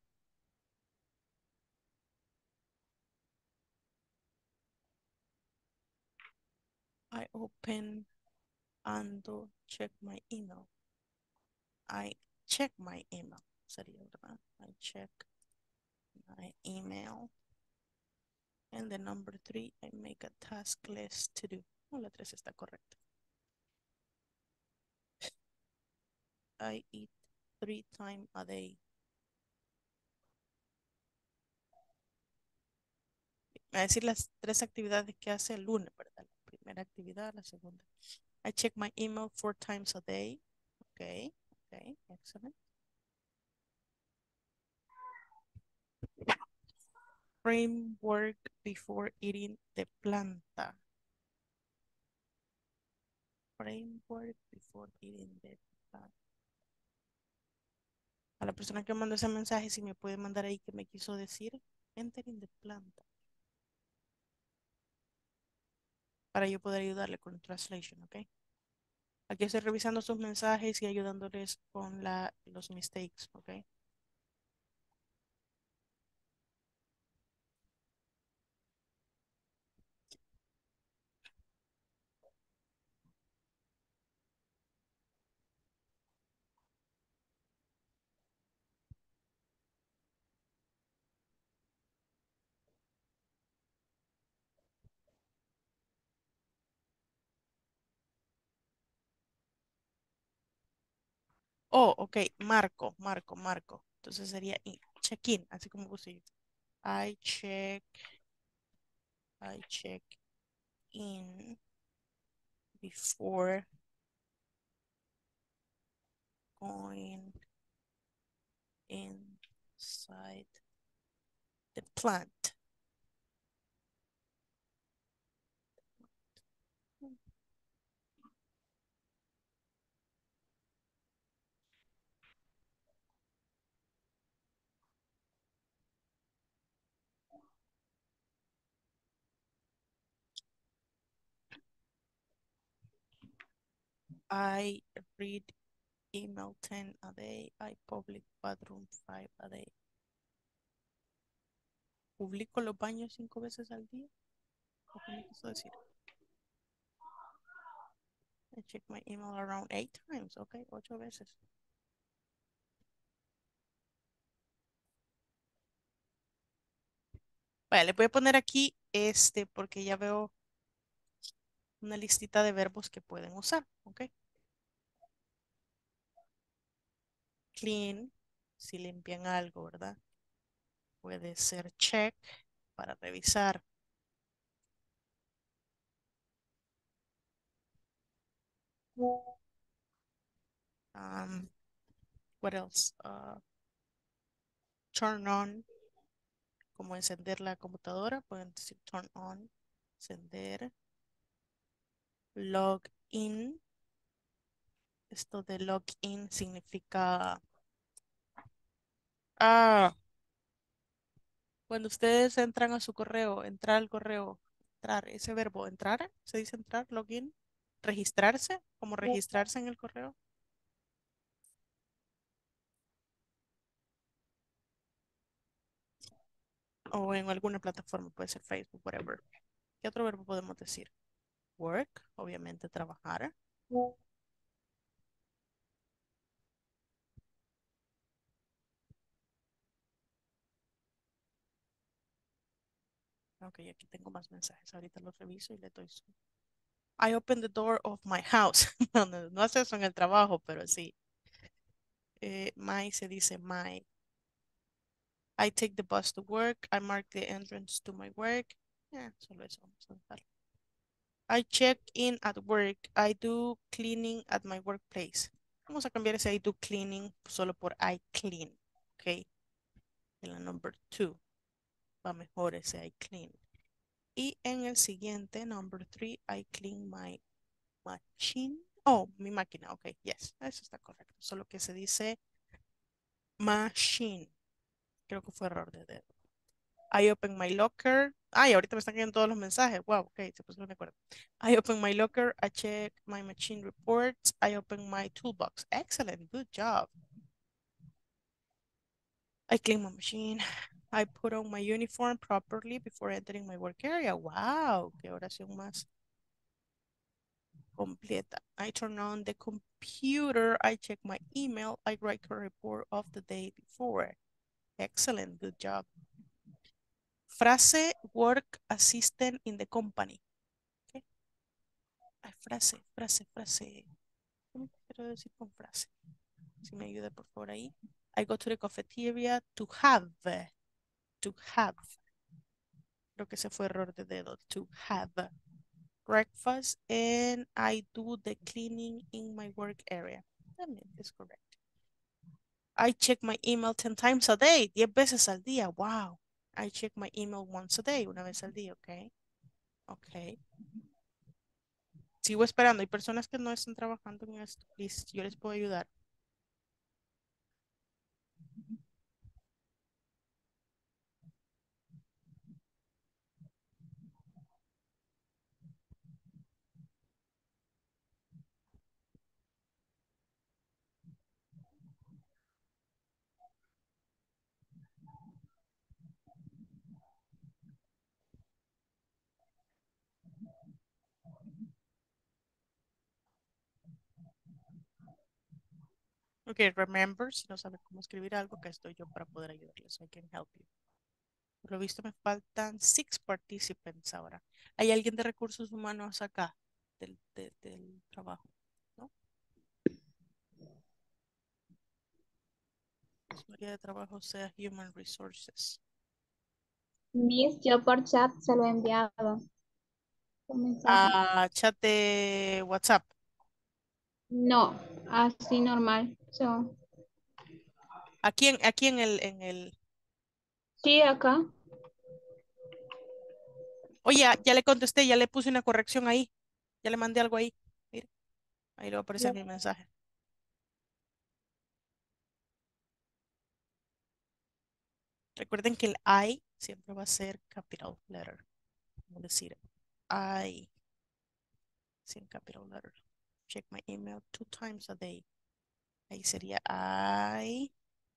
I open and check my email. I check my email. Sería, ¿verdad? I check my email. And the number three, I make a task list to do. Oh, la tres está correcta. I eat three times a day. Va a decir las tres actividades que hace el lunes, ¿verdad? La primera actividad, la segunda. I check my email four times a day. Okay, okay, excellent. Framework before eating the planta. Framework before eating the planta. A la persona que mandó ese mensaje, si me puede mandar ahí que me quiso decir, entering the planta. Para yo poder ayudarle con translation, ¿ok? Aquí estoy revisando sus mensajes y ayudándoles con la, los mistakes, ¿ok? Oh, ok, marco, marco, marco. Entonces sería in- check-in, así como puse yo. I check, I check in before going inside the plant. I read email ten a day. I public bathroom five a day. ¿Publico los baños cinco veces al día? ¿O qué me quiso decir? I check my email around eight times. Ok, ocho veces. Vale, le voy a poner aquí este porque ya veo una listita de verbos que pueden usar. Ok. Clean, si limpian algo, ¿verdad? Puede ser check para revisar. Um, what else? Uh, turn on, como encender la computadora, pueden decir turn on, encender. Log in, esto de log in significa, ah, cuando ustedes entran a su correo, entrar al correo, entrar, ese verbo, entrar, se dice entrar, login, registrarse, como registrarse en el correo. O en alguna plataforma, puede ser Facebook, whatever. ¿Qué otro verbo podemos decir? Work, obviamente trabajar. Ok, aquí tengo más mensajes. Ahorita los reviso y le doy su. I open the door of my house. No, no, no hace eso en el trabajo, pero sí. Eh, my se dice my. I take the bus to work. I mark the entrance to my work. Yeah, solo eso vamos a dejar. I check in at work. I do cleaning at my workplace. Vamos a cambiar ese I do cleaning solo por I clean. Ok. En la number two. Va mejor ese I clean. Y en el siguiente, number three, I clean my machine. Oh, mi máquina. Ok, yes. Eso está correcto. Solo que se dice machine. Creo que fue error de dedo. I open my locker. Ay, ahorita me están cayendo todos los mensajes. Wow, ok, se pusieron de acuerdo. I open my locker. I check my machine reports. I open my toolbox. Excellent, good job. I clean my machine. I put on my uniform properly before entering my work area. Wow, qué oración más completa. I turn on the computer. I check my email. I write a report of the day before. Excellent, good job. Frase, work assistant in the company. Okay. Ay, frase, frase, frase. ¿Cómo quiero decir con frase? Si me ayuda por favor ahí. I go to the cafeteria to have. To have. Creo que ese fue error de dedo. To have breakfast and I do the cleaning in my work area. También es correcto. I check my email ten times a day. diez veces al día. Wow. I check my email once a day. Una vez al día, ok. Ok. Sigo esperando. Hay personas que no están trabajando en esto. Please, yo les puedo ayudar. Ok, remember, si no saben cómo escribir algo, que estoy yo para poder ayudarles. I can help you. Por lo visto me faltan six participants ahora. ¿Hay alguien de recursos humanos acá del, de- del trabajo? ¿No? su área de trabajo sea Human Resources. Miss, yo por chat se lo he enviado. Un mensaje. A chat de WhatsApp. No, así normal. So, Aquí en, aquí en el, en el. sí, acá. Oye, ya, ya le contesté, ya le puse una corrección ahí. Ya le mandé algo ahí. Mira, ahí le va a aparecer mi mensaje. Recuerden que el I siempre va a ser capital letter. Vamos a decir I sin capital letter. Check my email two times a day. Ahí sería I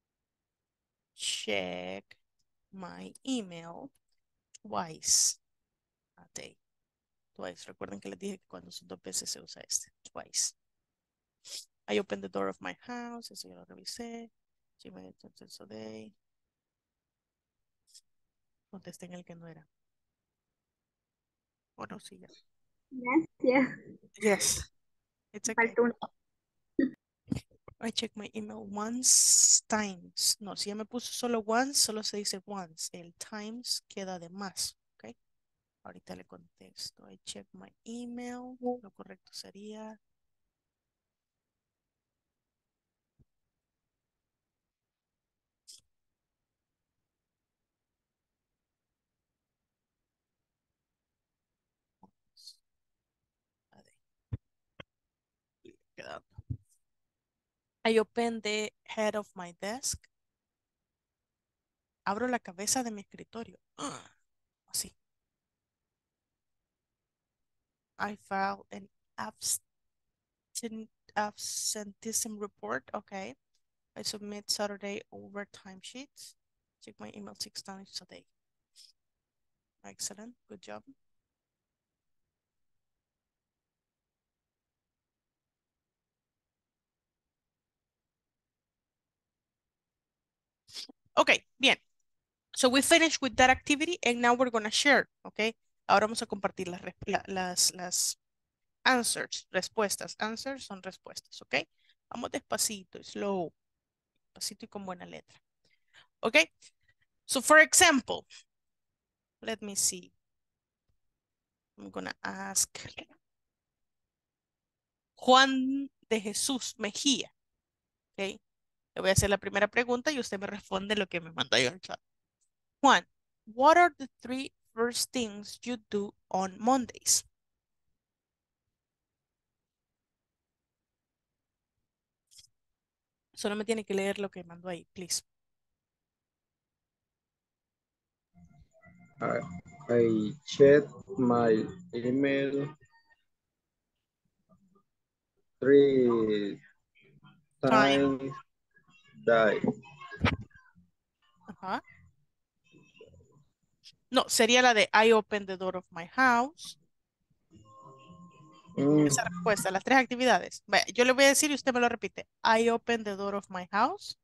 check my email twice a day. Twice. Recuerden que les dije que cuando son dos veces se usa este. Twice. I opened the door of my house. Eso ya lo revisé. Gmail two times a day. Contesté en el que no era. O no, sí, ya. Gracias. Yes. It's okay. Falta uno. I check my email once times. No, si ya me puso solo once, solo se dice once. El times queda de más. ¿Ok? Ahorita le contesto. I check my email. Lo correcto sería. A ver, quedando. I open the head of my desk. Abro la cabeza de mi escritorio. Así. I file an absent absenteeism report. Okay. I submit Saturday overtime sheets. Check my email six times a day. Excellent. Good job. Okay, bien. So we finished with that activity and now we're going to share, okay? Ahora vamos a compartir las, la, las, las answers, respuestas. Answers son respuestas, okay? Vamos despacito, slow, despacito y con buena letra. Okay? So for example, let me see. I'm going to ask Juan de Jesús Mejía, okay? Le voy a hacer la primera pregunta y usted me responde lo que me mandó yo al chat. Juan, what are the three first things you do on Mondays? Solo me tiene que leer lo que mandó ahí, please. I, I check my email three Time. times day. Ajá. No, sería la de I open the door of my house. Mm, Esa respuesta, las tres actividades. Vaya, yo le voy a decir y usted me lo repite. I open the door of my house.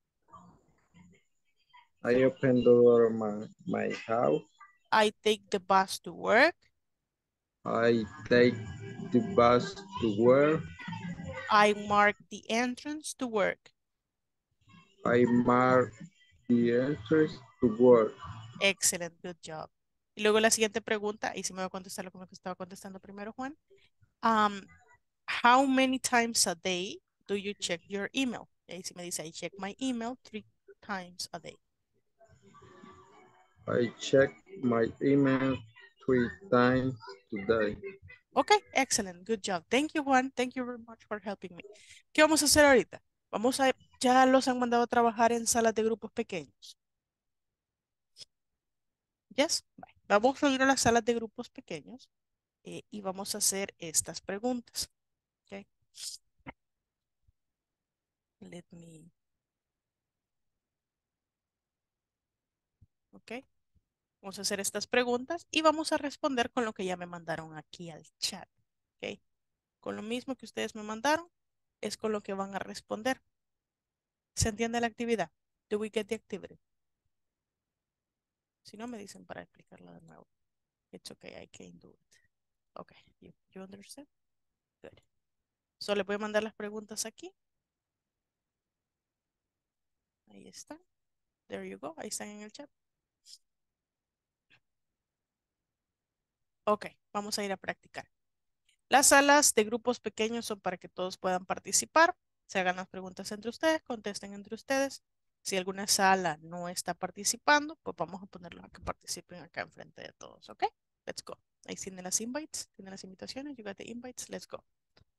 I open the door of my, my house. I take the bus to work. I take the bus to work. I mark the entrance to work. I mark the entrance to work. Excellent, good job. Y luego la siguiente pregunta, y si me va a contestar lo que estaba contestando primero, Juan. Um, how many times a day do you check your email? Y ahí sí me dice, I check my email three times a day. I check my email three times today. Okay, excellent, good job. Thank you, Juan. Thank you very much for helping me. ¿Qué vamos a hacer ahorita? Vamos a, ya los han mandado a trabajar en salas de grupos pequeños. Yes, bye. Vamos a ir a las salas de grupos pequeños eh, y vamos a hacer estas preguntas. Okay. Let me. Okay. Vamos a hacer estas preguntas y vamos a responder con lo que ya me mandaron aquí al chat. Okay. Con lo mismo que ustedes me mandaron, es con lo que van a responder. ¿Se entiende la actividad? Do we get the activity? Si no, me dicen para explicarla de nuevo. It's okay, I can do it. Okay, you, you understand? Good. So, le voy a mandar las preguntas aquí. Ahí Ahí está. There you go. Ahí están en el chat. Ok, vamos a ir a practicar. Las salas de grupos pequeños son para que todos puedan participar. Se hagan las preguntas entre ustedes, contesten entre ustedes. Si alguna sala no está participando, pues vamos a ponerlos a que participen acá enfrente de todos, ¿ok? Let's go. Ahí tienen las invites, tienen las invitaciones. You got the invites. Let's go.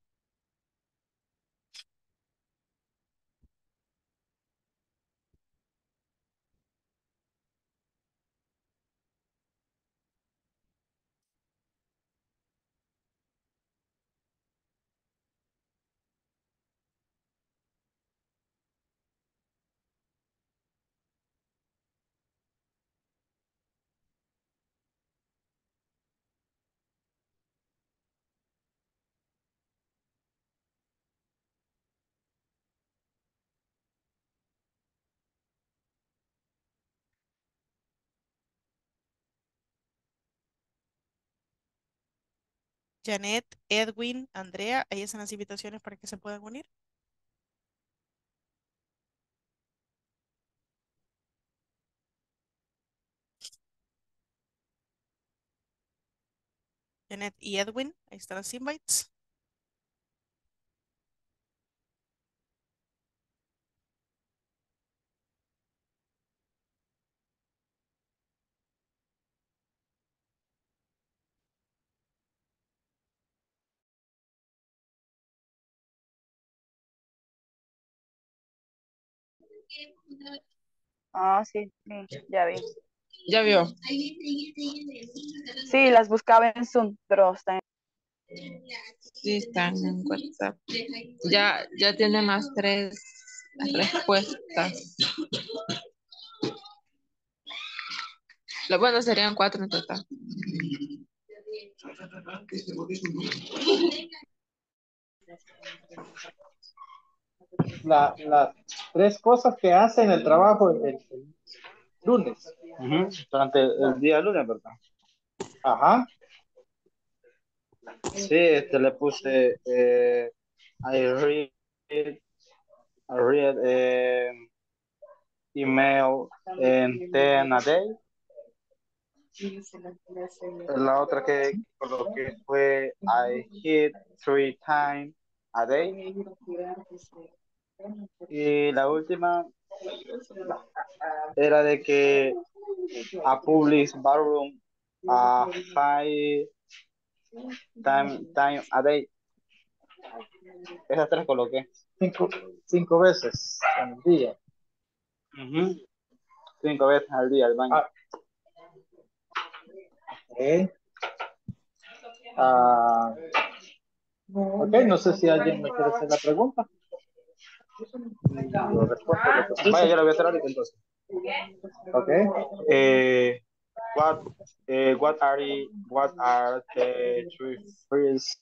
Janet, Edwin, Andrea, ahí están las invitaciones para que se puedan unir. Janet y Edwin, ahí están las invites. Ah, sí, sí, ya vi. Ya vio. Sí, las buscaba en Zoom, pero están. Sí, están en WhatsApp. Ya, ya tiene más tres respuestas. Lo bueno serían cuatro en total. La, las tres cosas que hace en el trabajo el, el lunes. Ujú, durante el día lunes, ¿verdad? Ajá. Sí, este le puse eh, I read, I read eh, email en ten a day. La otra que coloqué fue I hit three times a day. Y la última era de que a public bathroom a five time, time a day. Esas tres coloqué. Cinco, cinco veces en el día. Ujú. Cinco veces al día al baño. Ah, ok. Ah, ok, no sé si alguien me quiere hacer la pregunta. Y yo respondo lo que puse. Vaya, yo la voy a hacer ahorita entonces. Ok. Eh, what, eh, what are the, what are the three first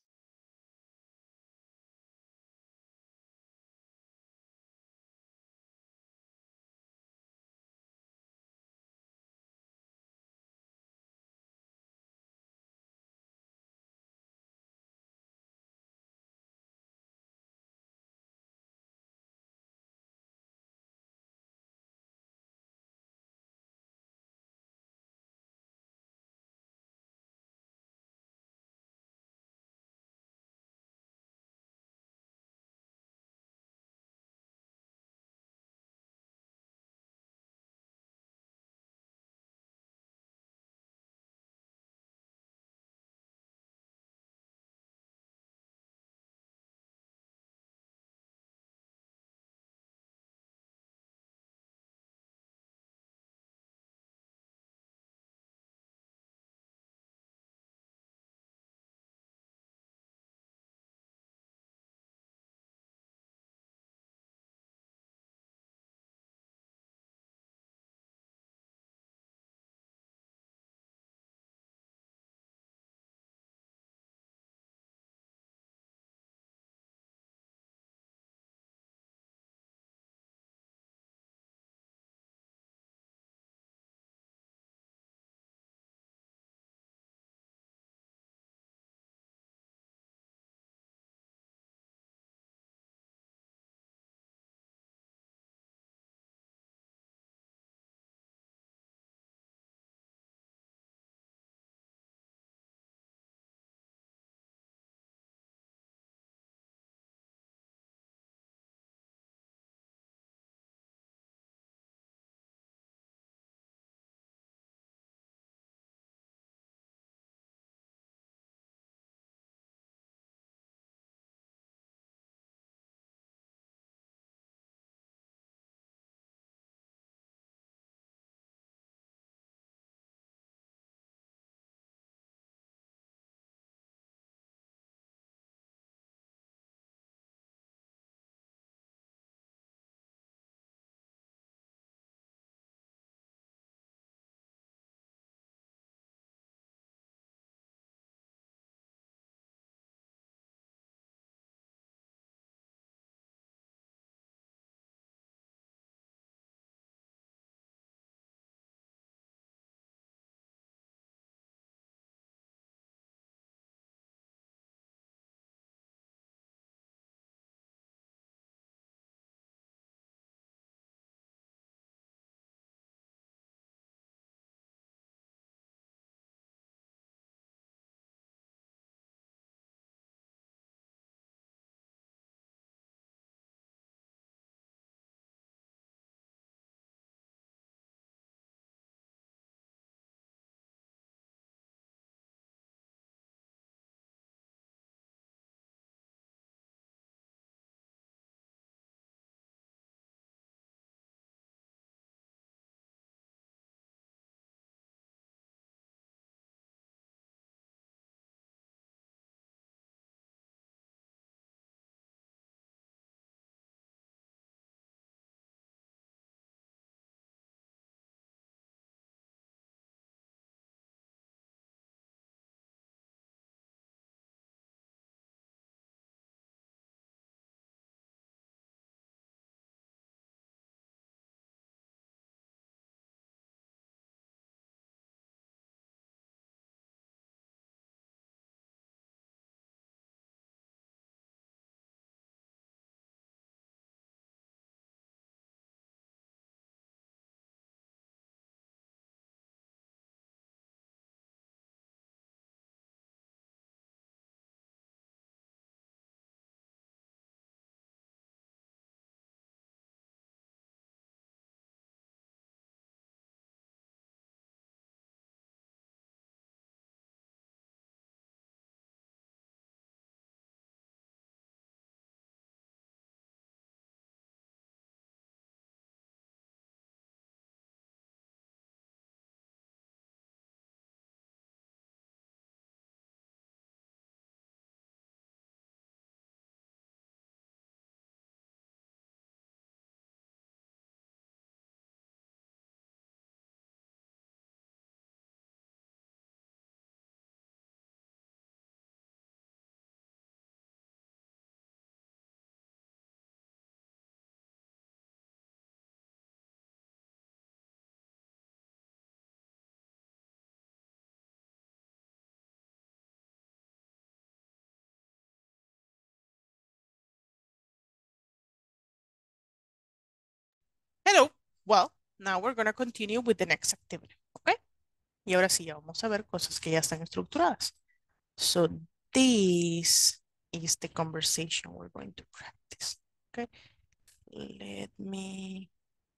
Hello. Well, now we're going to continue with the next activity. Okay. Y ahora sí, ya vamos a ver cosas que ya están estructuradas. So this is the conversation we're going to practice. Okay. Let me...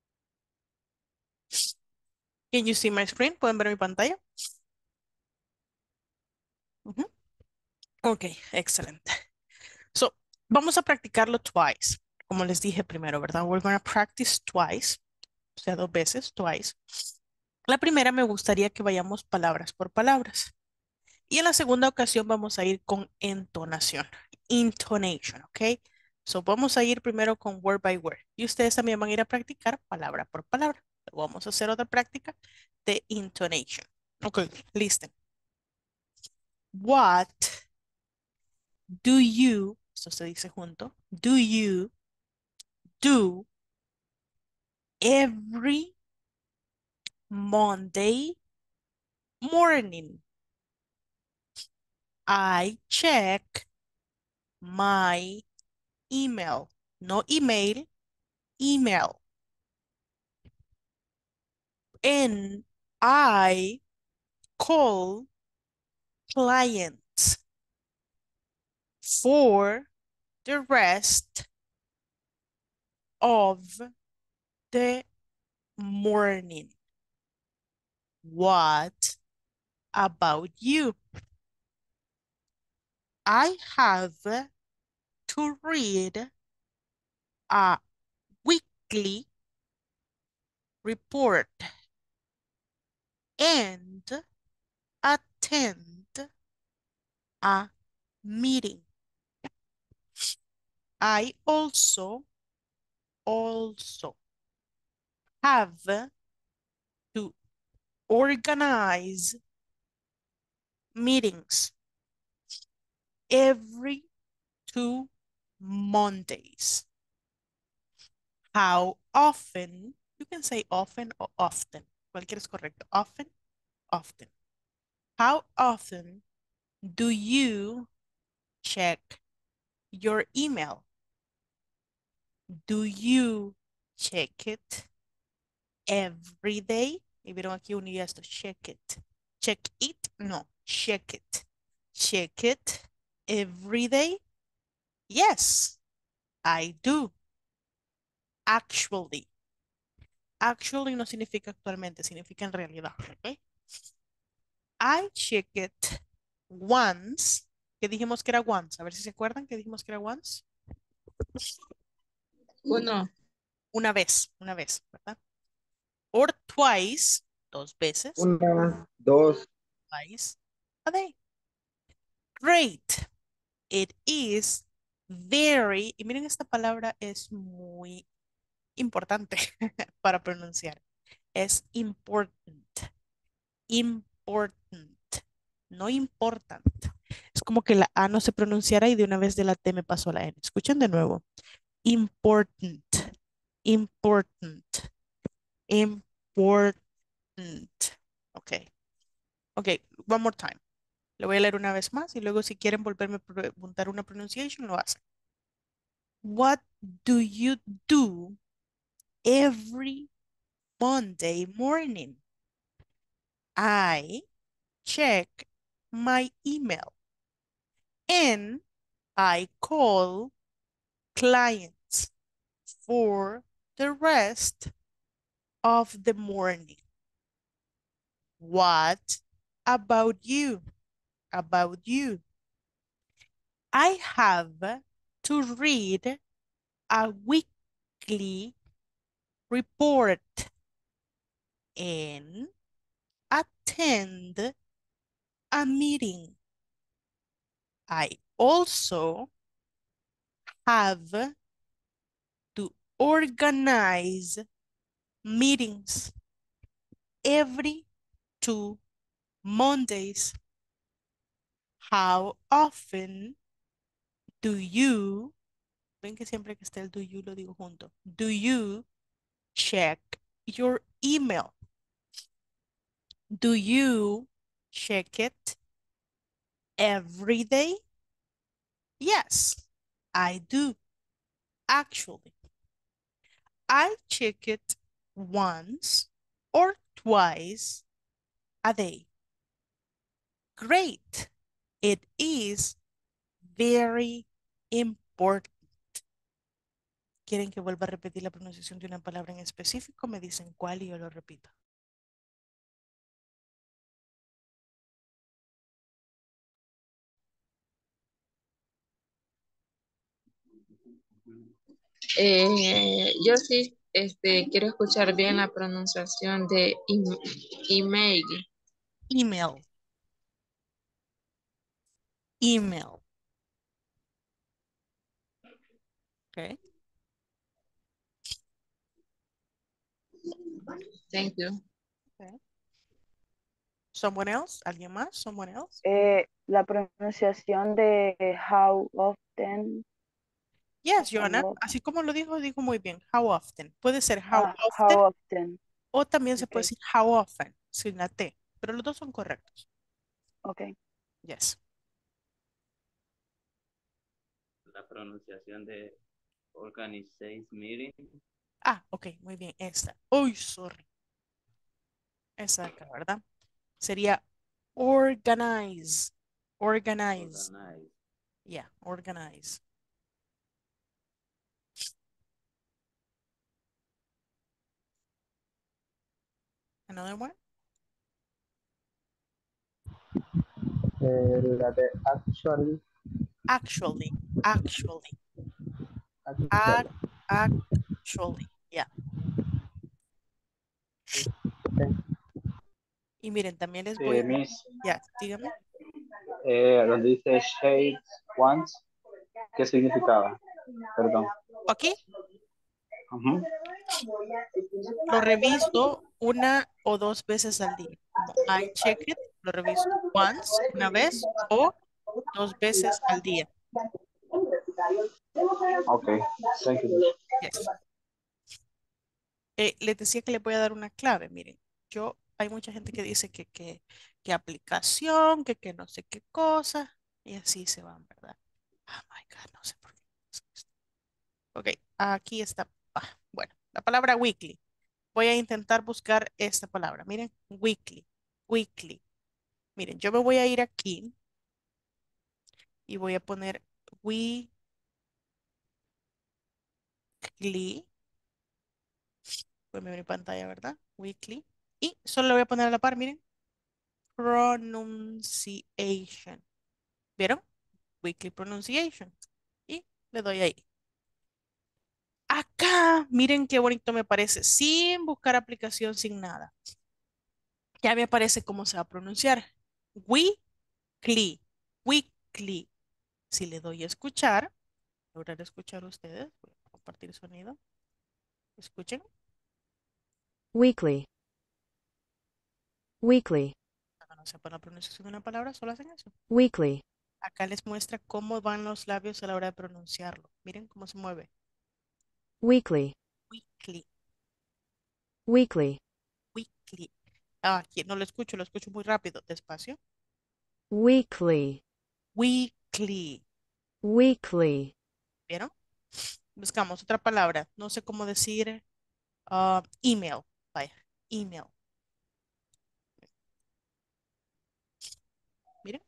Can you see my screen? ¿Pueden ver mi pantalla? Uh-huh. Ok, excelente. So, vamos a practicarlo twice. Como les dije primero, ¿verdad? We're going to practice twice. O sea, dos veces, twice. La primera me gustaría que vayamos palabras por palabras. Y en la segunda ocasión vamos a ir con entonación. Intonation, ¿ok? So, vamos a ir primero con word by word. Y ustedes también van a ir a practicar palabra por palabra. Vamos a hacer otra práctica de intonation. Ok, listen. What do you, esto se dice junto, do you do every Monday morning? I check my email. No email, email. And I call clients for the rest of the morning. What about you? I have to read a weekly report and attend a meeting. I also, also have to organize meetings every two Mondays. How often, you can say often or often, cualquiera es correcto, often, often. How often do you check your email? Do you check it every day? Y vieron aquí un y esto, check it. Check it, no, check it. Check it every day? Yes, I do. Actually. Actually no significa actualmente, significa en realidad. ¿Okay? I check it once. ¿Qué dijimos que era once? A ver si se acuerdan que dijimos que era once. Uno. Una vez, una vez, ¿verdad? Or twice, dos veces. Una, dos. Twice a day. Great. It is very, y miren esta palabra es muy importante para pronunciar. Es important. Important. No important. Es como que la A no se pronunciara y de una vez de la T me pasó la N. Escuchen de nuevo. Important. Important. Important. Ok. Ok, one more time. Le voy a leer una vez más y luego si quieren volverme a preguntar una pronunciation, lo hacen. What do you do every Monday morning? I check my email and I call clients for the rest of the morning. What about you? About you? I have to read a weekly report and attend a meeting. I also have to organize meetings every two Mondays. How often do you, ven que siempre que esté el do you lo digo junto, do you check your email? Do you check it every day? Yes, I do. Actually, I check it once or twice a day. Great. It is very important. ¿Quieren que vuelva a repetir la pronunciación de una palabra en específico? Me dicen cuál y yo lo repito. Eh, yo sí este, quiero escuchar bien la pronunciación de em- email. Email. Email. Okay. Thank you. Okay. Someone else? ¿Alguien más? Someone else? Eh, la pronunciación de how often. Yes, how Joanna. often. Así como lo dijo, dijo muy bien. How often. Puede ser how Ah, often how often. o también se puede Okay. decir how often, sin la T. Pero los dos son correctos. Okay. Yes. La pronunciación de organize meeting. Ah, ok, muy bien. Esta. Uy, sorry. Esa de acá, ¿verdad? Sería organize. Organize. Organize. Yeah, organize. Another one? Eh, la de actually. Actually, actually, Actually. ac- actually, yeah. Okay. Y miren, también les voy Eh, a... Miss, Ya, dígame. eh, donde dice shade once, ¿qué significaba? Perdón. Aquí Ujú. lo reviso una o dos veces al día. Como I check it, lo reviso once, una vez o dos veces al día. Okay, thank you. Yes. Eh, les decía que les voy a dar una clave. Miren, yo, hay mucha gente que dice que, que, que aplicación, que, que no sé qué cosa, y así se van, ¿verdad? Oh my God, no sé por qué. Ok, aquí está. Ah, bueno, la palabra weekly. Voy a intentar buscar esta palabra. Miren, weekly, weekly. Miren, yo me voy a ir aquí y voy a poner weekly. Voy a mi pantalla, ¿verdad? Weekly. Y solo le voy a poner a la par, miren. Pronunciation. ¿Vieron? Weekly pronunciation. Y le doy ahí. Acá, miren qué bonito me parece. Sin buscar aplicación, sin nada. Ya me aparece cómo se va a pronunciar. Weekly. Weekly. Si le doy a escuchar, lograr escuchar ustedes. Voy a compartir sonido. Escuchen. Weekly. Weekly. Cuando no sepan la pronunciación de una palabra, solo hacen eso. Weekly. Acá les muestra cómo van los labios a la hora de pronunciarlo. Miren cómo se mueve. Weekly. Weekly. Weekly. Weekly. Ah, aquí no lo escucho, lo escucho muy rápido. Despacio. Weekly. Weekly. Weekly. ¿Vieron? Buscamos otra palabra. No sé cómo decir ah, email. Vaya, email. Miren,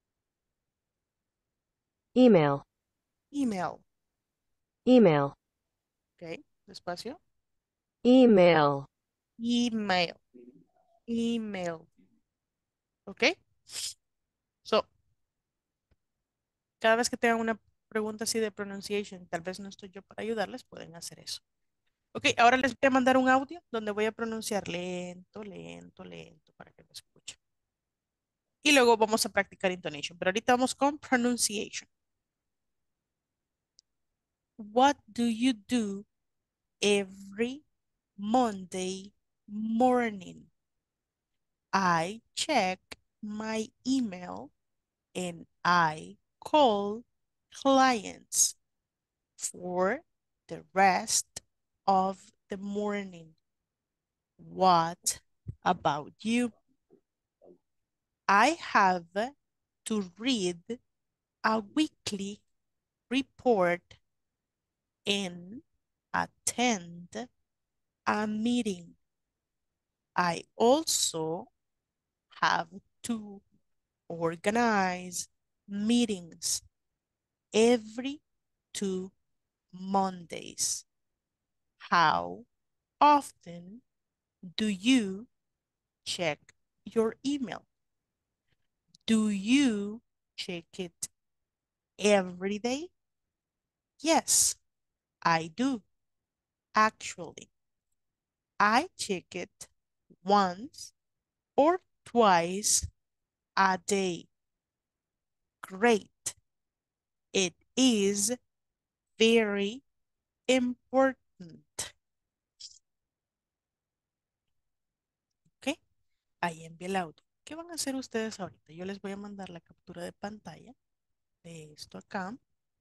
Email. email. Email. Ok, despacio. Email. Email. Email. Ok. So, cada vez que tengan una pregunta así de pronunciation, tal vez no estoy yo para ayudarles, pueden hacer eso. Ok, ahora les voy a mandar un audio donde voy a pronunciar lento, lento, lento para que lo escuchen. Y luego vamos a practicar intonation, pero ahorita vamos con pronunciation. What do you do every Monday morning? I check my email and I call clients for the rest of the morning. What about you? I have to read a weekly report and attend a meeting. I also have to organize meetings every two Mondays. How often do you check your email? Do you check it every day? Yes, I do. Actually, I check it once or twice a day. Great. It is very important. ¿Ok? Ahí envié el audio. ¿Qué van a hacer ustedes ahorita? Yo les voy a mandar la captura de pantalla de esto acá.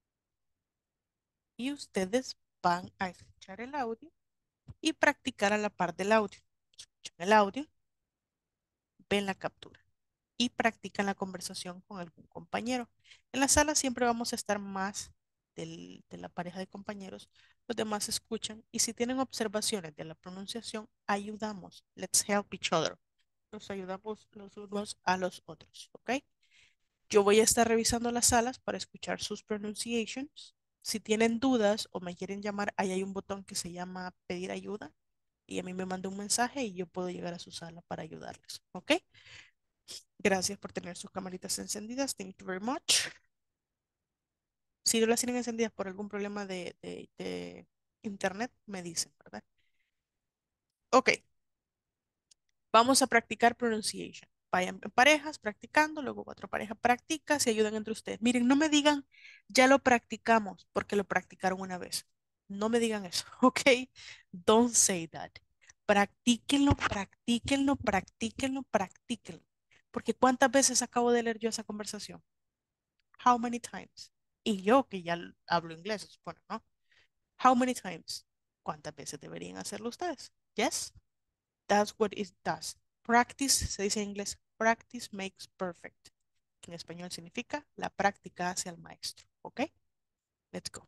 Y ustedes van a escuchar el audio y practicar a la par del audio. Escuchan el audio, ven la captura y practican la conversación con algún compañero. En la sala siempre vamos a estar más del- de la pareja de compañeros. Los demás escuchan y si tienen observaciones de la pronunciación, ayudamos. Let's help each other. Nos ayudamos los unos a los otros, ¿ok? Yo voy a estar revisando las salas para escuchar sus pronunciations. Si tienen dudas o me quieren llamar, ahí hay un botón que se llama pedir ayuda y a mí me manda un mensaje y yo puedo llegar a su sala para ayudarles, ¿ok? Gracias por tener sus camaritas encendidas. Thank you very much. Si no las tienen encendidas por algún problema de, de- de internet, me dicen, ¿verdad? Ok, vamos a practicar pronunciation. Vayan en parejas practicando, luego otra pareja practica, se ayudan entre ustedes. Miren, no me digan, ya lo practicamos porque lo practicaron una vez. No me digan eso, ¿ok? Don't say that. Practíquenlo, practíquenlo, practíquenlo, practíquenlo. Porque ¿cuántas veces acabo de leer yo esa conversación? How many times? Y yo que ya l- hablo inglés, se supone, ¿no? How many times? ¿Cuántas veces deberían hacerlo ustedes? Yes, that's what it does. Practice, se dice en inglés, practice makes perfect. Que en español significa la práctica hace al maestro. ¿Ok? Let's go.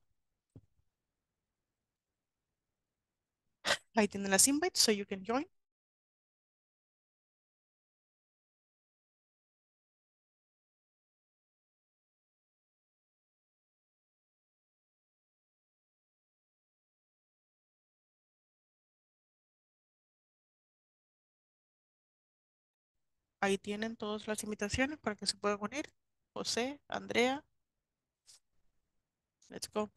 Ahí tienen las invites, so you can join. Ahí tienen todas las invitaciones para que se puedan unir. José, Andrea, let's go.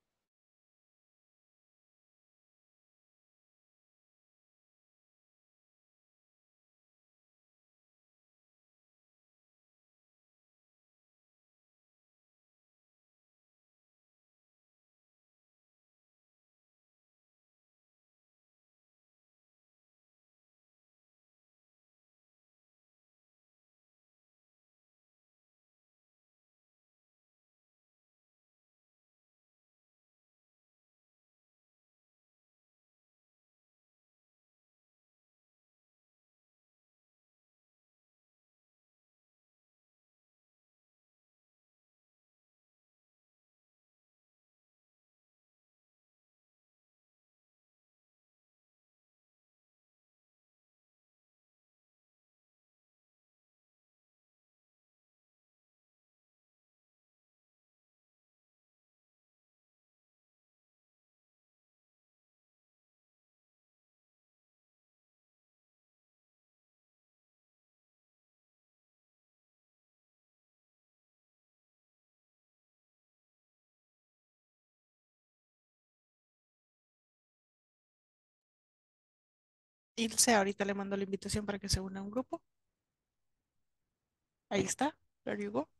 Ilse, ahorita le mando la invitación para que se una a un grupo. Ahí está. There you go.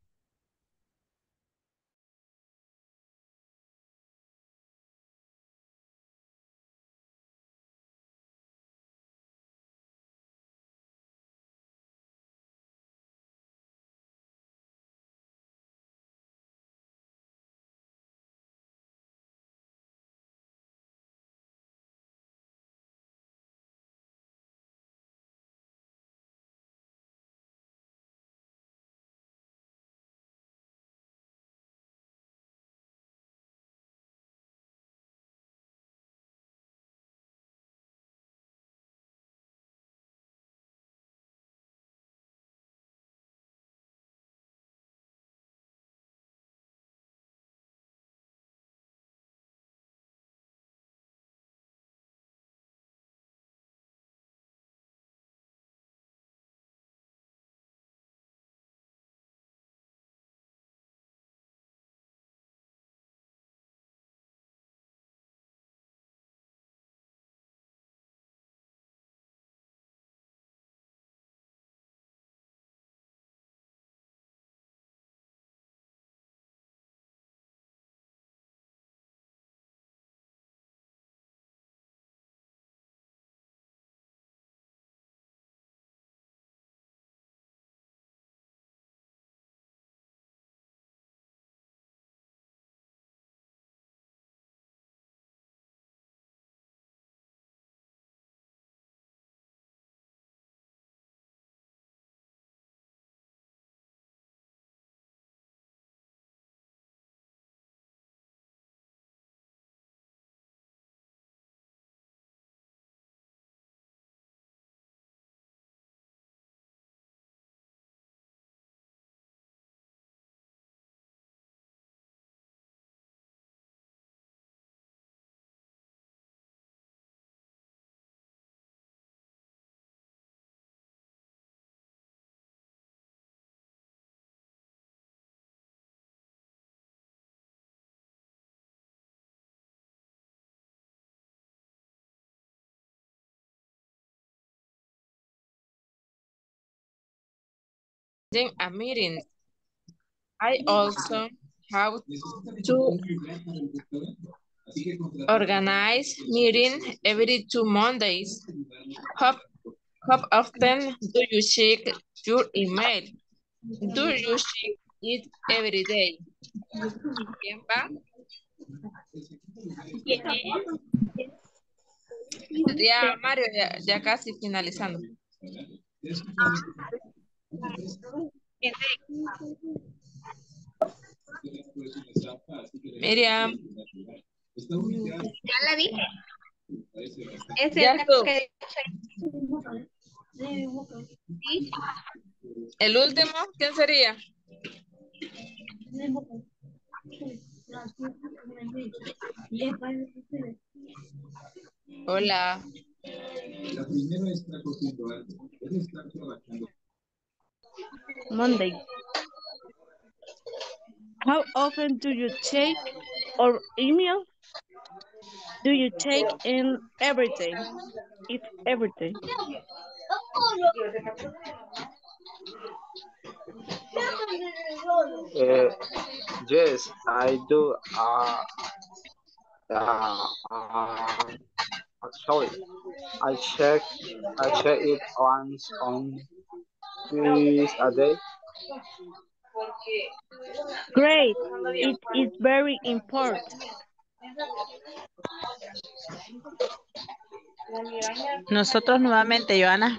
a meeting. I also have to organize meeting every two Mondays. How, how often do you check your email? Do you check it every day? ¿Quién va? Ya, Mario, ya, ya casi finalizando. Miriam. Ya la dije. Ese Ya es el estuvo. que El último, ¿quién sería? Hola. Monday. How often do you check or email? Do you check in every day? It's every day. Uh, yes, I do. Uh, uh, uh, actually, I check. I check it once on twice a day. Great. It is very important. Nosotros nuevamente, Joana.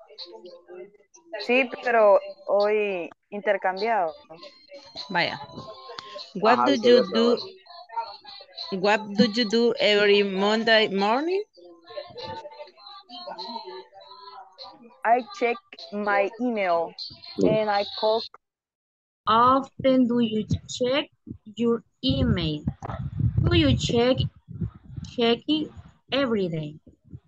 Sí, pero hoy intercambiado. Vaya. What Ajá, do eso ya you se do? ahora. What do you do every Monday morning? I check my email and I call. Often do you check your email? Do you check check it every day?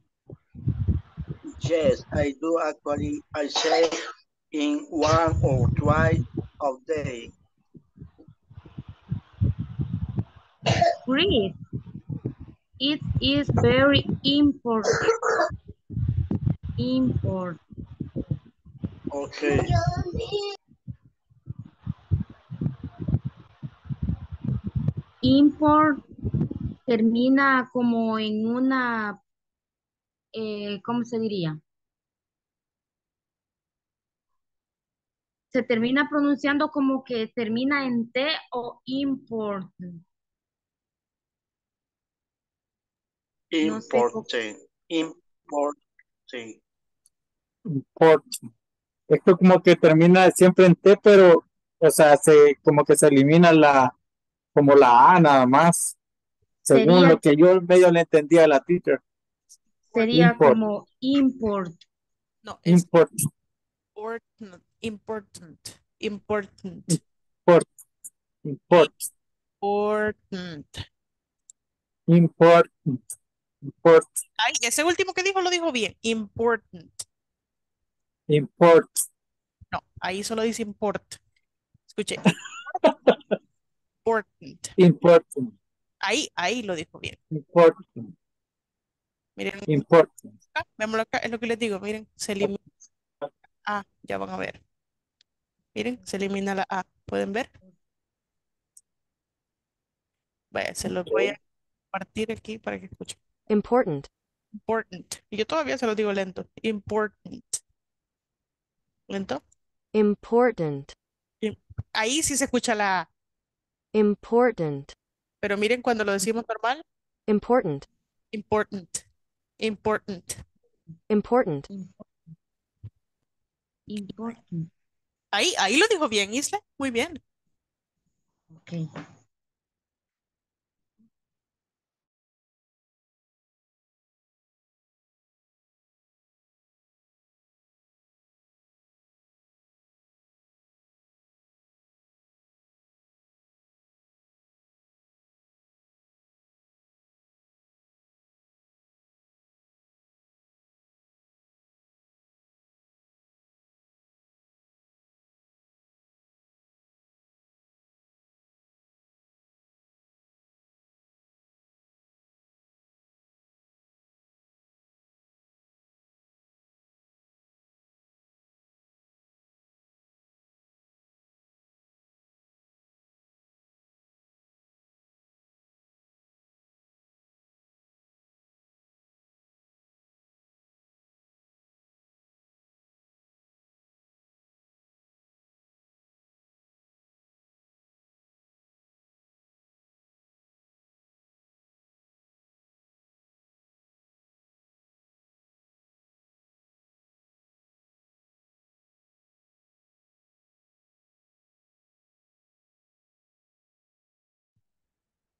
Yes, I do actually. I check in one or twice a day. Great. It is very important. Important. Okay. Import termina como en una, eh, ¿cómo se diría? Se termina pronunciando como que termina en T o import. No sé cómo. Important. Important. Import. Esto como que termina siempre en T, pero, o sea, se, como que se elimina la, como la A nada más, según lo Sería, que yo medio le entendía a la teacher. sería Import, como import. No, es import, important, important, important, import, import, important. import, import, Ay, ese último que dijo lo dijo bien. Important. import. No, ahí solo dice import. Escuche. Important. Important, Ahí, ahí lo dijo bien. important, Miren, important. acá, veámoslo acá, es lo que les digo. Miren, se elimina. Ah, ya van a ver. Miren, se elimina la A. ¿Pueden ver? Vaya, se los voy a partir aquí para que escuchen. Important. Important. Y yo todavía se lo digo lento. Important. ¿Lento? Important. Y ahí sí se escucha la A. Important. Pero miren cuando lo decimos normal. Important. Important. Important. Important. Important. Ahí, ahí lo dijo bien, Isla. Muy bien. Okay.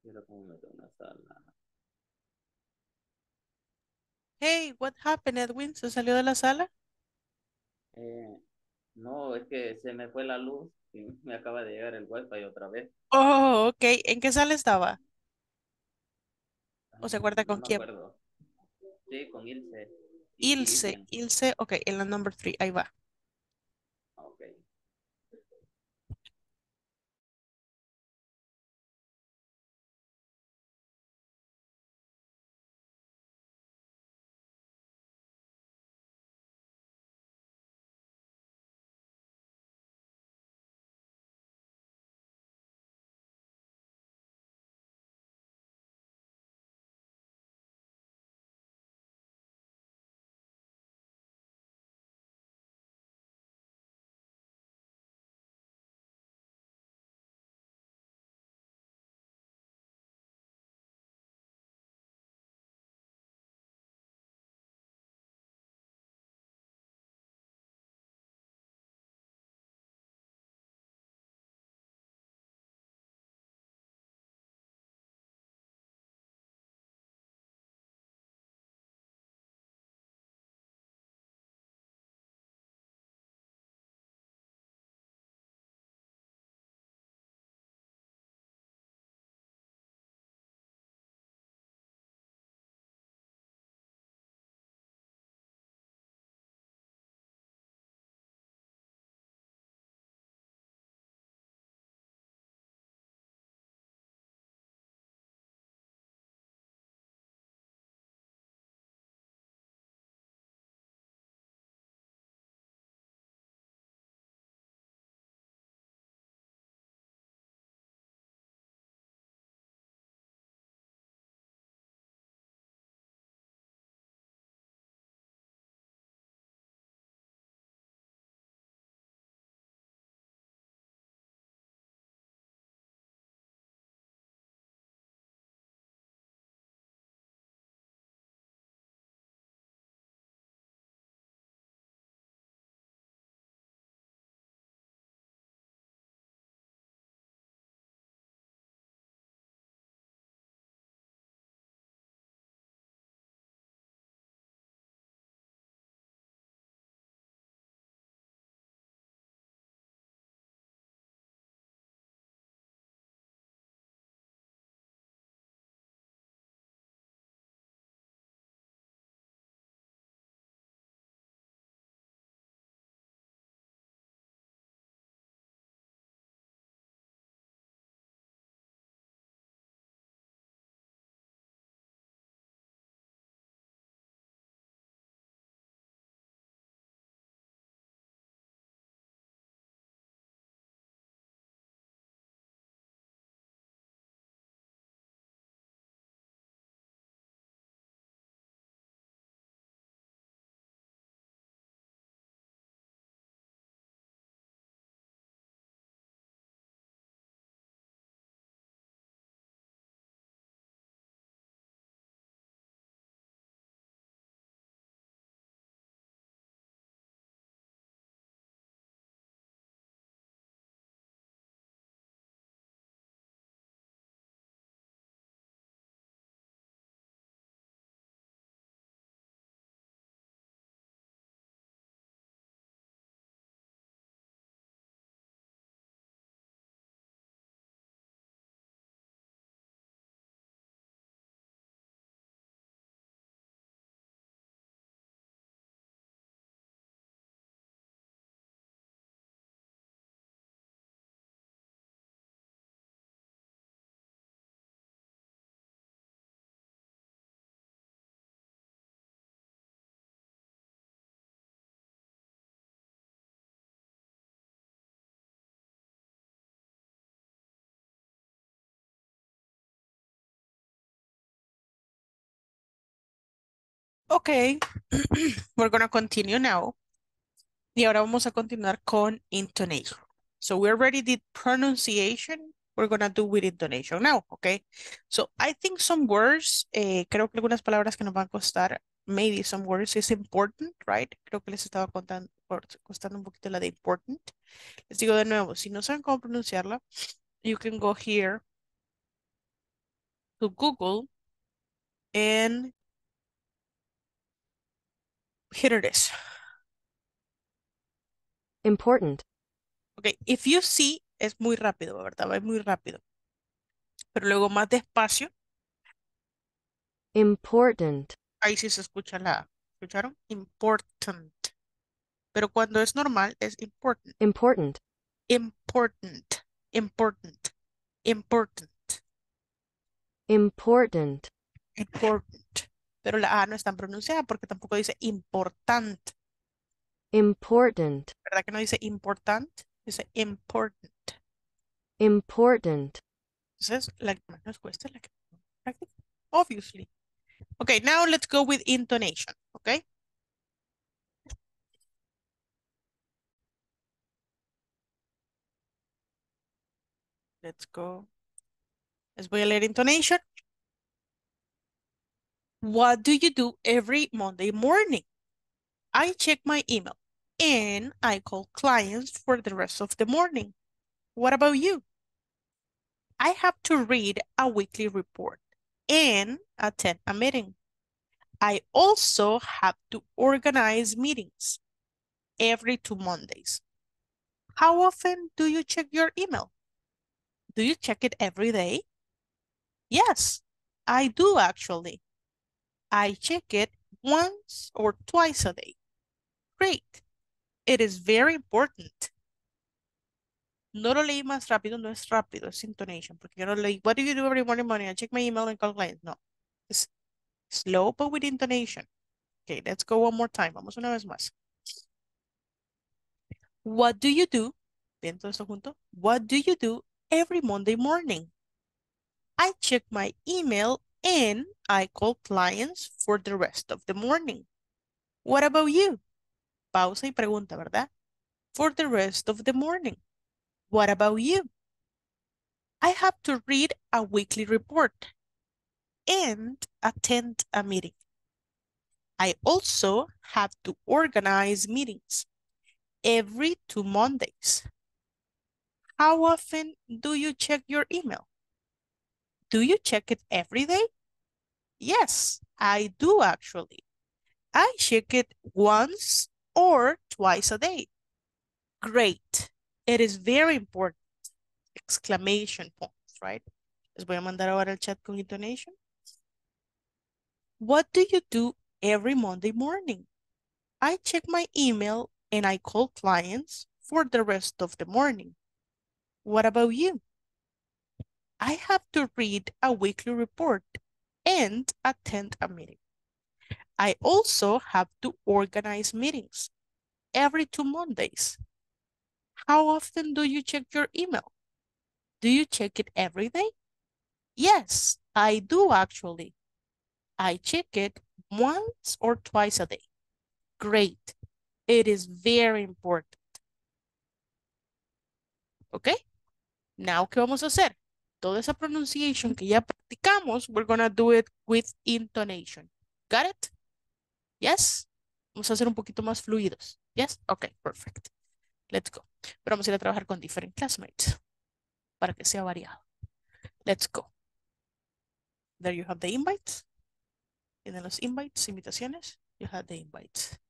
quiero como meter una sala. Hey, what happened, Edwin? ¿Se salió de la sala? Eh, no, es que se me fue la luz y me acaba de llegar el wifi otra vez. Oh, ok. ¿En qué sala estaba? ¿O se acuerda No con me quién? acuerdo. Sí, con Ilse y, y Ilse, Ilian. Ilse. Ok, en la number three. Ahí va. Ok. Ok. We're gonna continue now. Y ahora vamos a continuar con intonation. So we already did pronunciation. We're gonna do with intonation now, okay? So I think some words, eh, creo que algunas palabras que nos van a costar, maybe some words is important, right? Creo que les estaba contando, por- costando un poquito la de important. Les digo de nuevo, si no saben cómo pronunciarla, you can go here to Google and here it is. Important. Ok, if you see, es muy rápido, ¿verdad? Va muy rápido. Pero luego más despacio, Important. ahí sí se escucha la, ¿escucharon? Important. Pero cuando es normal, es important. Important. Important. Important. Important. Important. Important. Pero la A no es tan pronunciada porque tampoco dice importante. Important. ¿Verdad que no dice important? Dice important. Important. Entonces, la que más nos cuesta es la que más practica. Obviously. Okay, now let's go with intonation. Okay. Let's go. Les voy a leer intonation. What do you do every Monday morning? I check my email and I call clients for the rest of the morning. What about you? I have to read a weekly report and attend a meeting. I also have to organize meetings every two Mondays. How often do you check your email? Do you check it every day? Yes, I do actually. I check it once or twice a day. Great. It is very important. No lo leí más rápido, no es rápido, es intonation, porque yo no leí, what do you do every morning morning? I check my email and call clients. No, es slow but with intonation. Okay, let's go one more time. Vamos una vez más. What do you do? Bien, todo esto junto. What do you do every Monday morning? I check my email and I call clients for the rest of the morning. What about you? Pausa y pregunta, ¿verdad? For the rest of the morning. What about you? I have to read a weekly report and attend a meeting. I also have to organize meetings every two Mondays. How often do you check your email? Do you check it every day? Yes, I do actually. I check it once or twice a day. Great. It is very important. Exclamation points, right? Les voy a mandar ahora el chat con intonation. What do you do every Monday morning? I check my email and I call clients for the rest of the morning. What about you? I have to read a weekly report and attend a meeting. I also have to organize meetings every two Mondays. How often do you check your email? Do you check it every day? Yes, I do actually. I check it once or twice a day. Great. It is very important. ¿Ok? Now, ¿qué vamos a hacer? Toda esa pronunciation que ya practicamos, we're gonna do it with intonation. Got it? Yes? Vamos a hacer un poquito más fluidos. Yes? Ok, perfect. Let's go. Pero vamos a ir a trabajar con different classmates para que sea variado. Let's go. There you have the invites. Tienen los invites, invitaciones. You have the invites.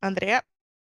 Andrea.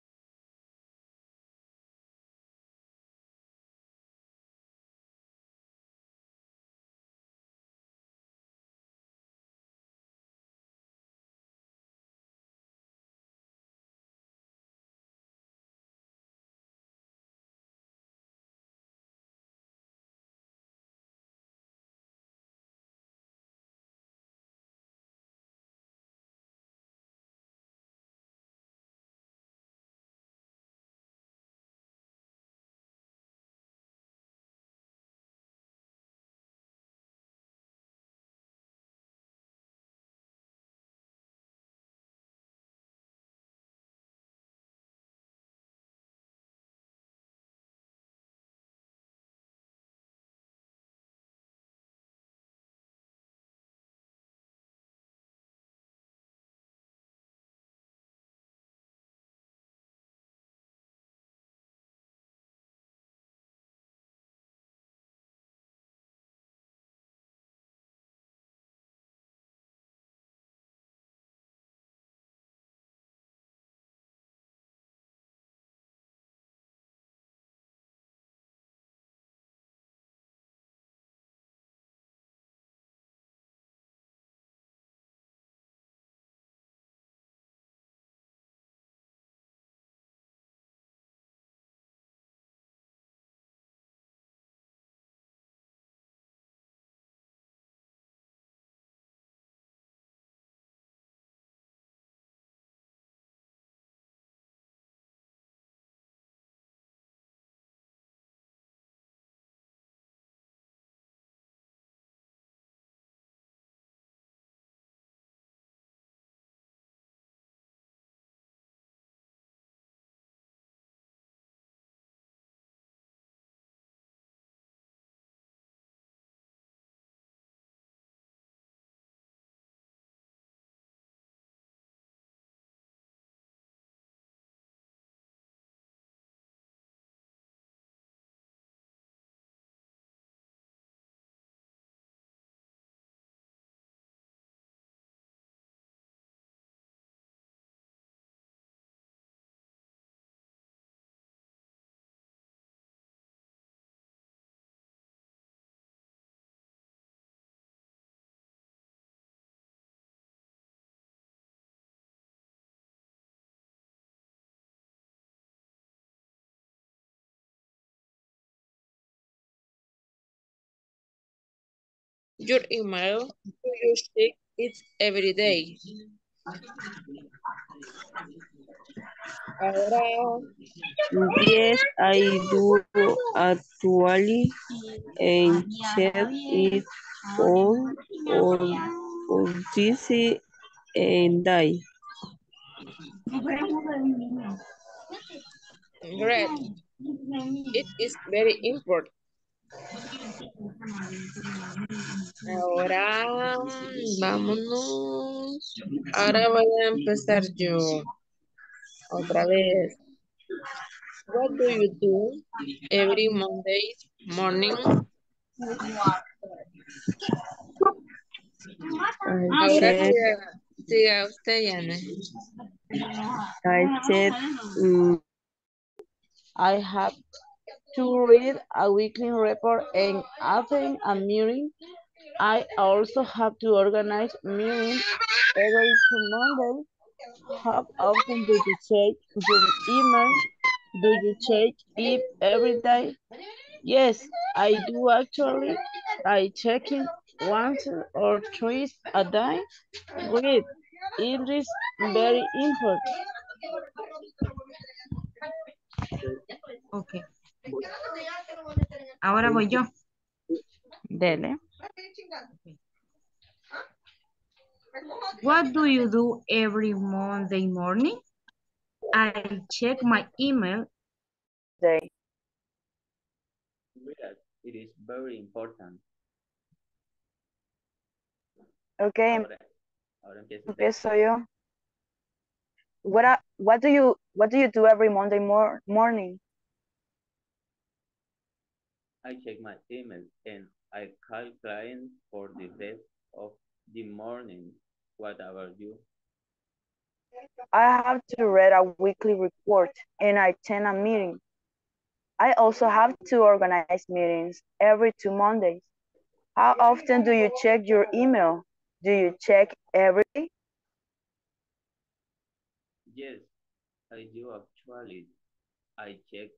Your email, do you check it every day? Ahora, Yes, I do actually and check it on on on Tuesday and die. great. It is very important. Ahora, vámonos. Ahora voy a empezar yo otra vez. What do you do every Monday morning? I Ahora check, siga, siga usted, Yana. I check, mm, I have to read a weekly report and attend a meeting. I also have to organize meetings every two Mondays. How often do you check your email? Do you check it every day? Yes, I do actually. I check it once or twice a day. Great. It is very important. Ok. Ahora voy yo. Dele. What do you do every Monday morning? I check my email. Day. It is very important. Okay, Ahora, ahora empieza usted. empiezo yo. What, a- what do you what do you do every Monday mor morning? I check my email and I call clients for the rest of the morning. What about you? I have to read a weekly report and I attend a meeting. I also have to organize meetings every two Mondays. How often do you check your email? Do you check every day? Yes, I do actually. I check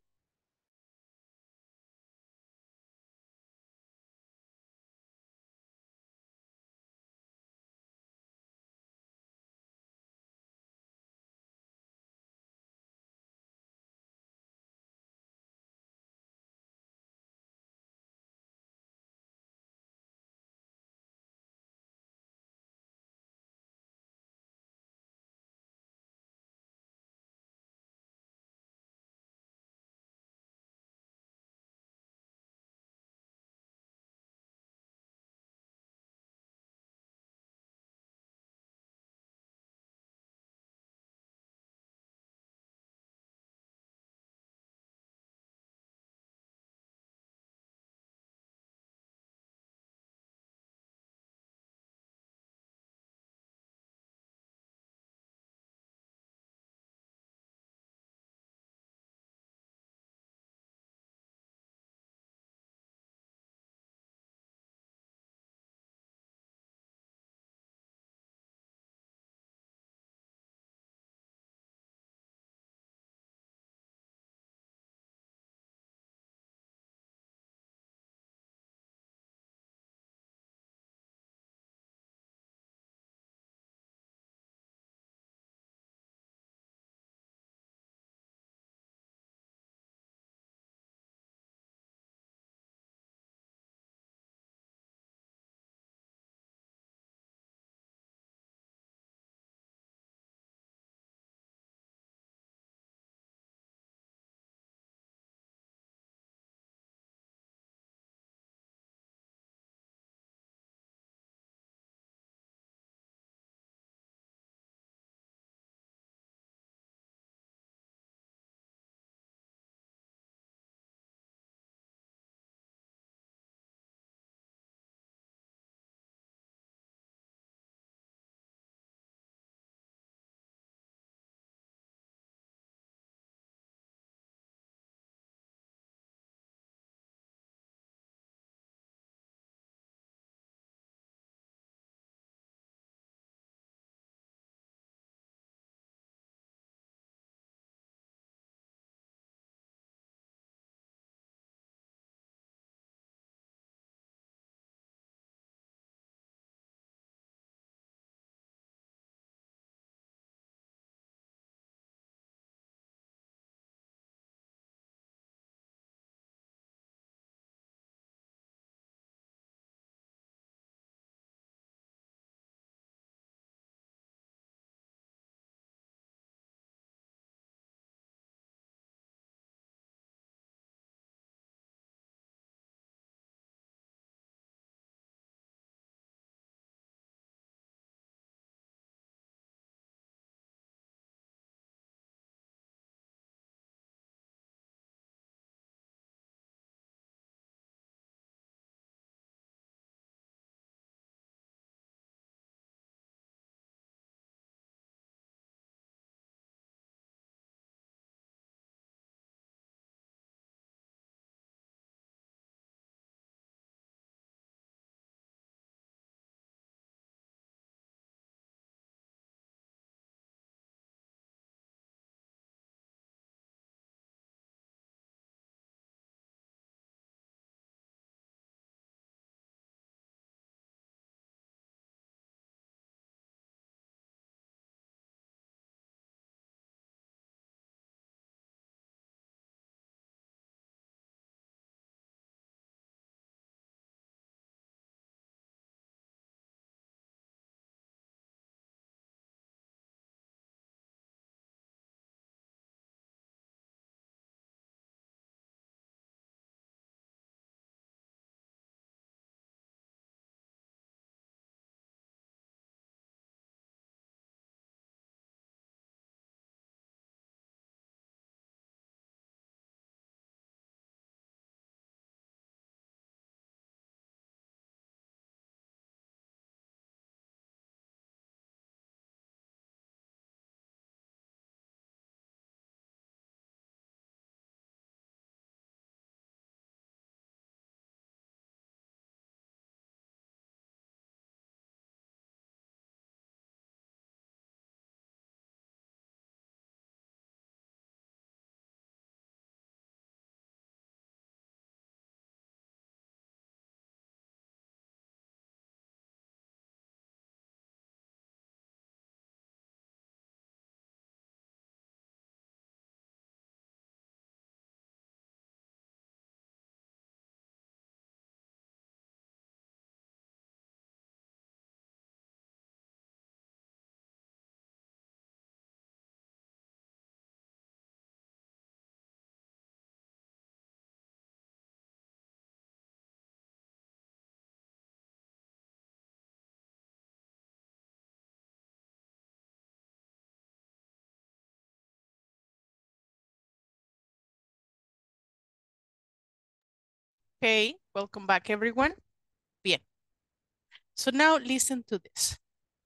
Okay, welcome back everyone. Bien. So now listen to this.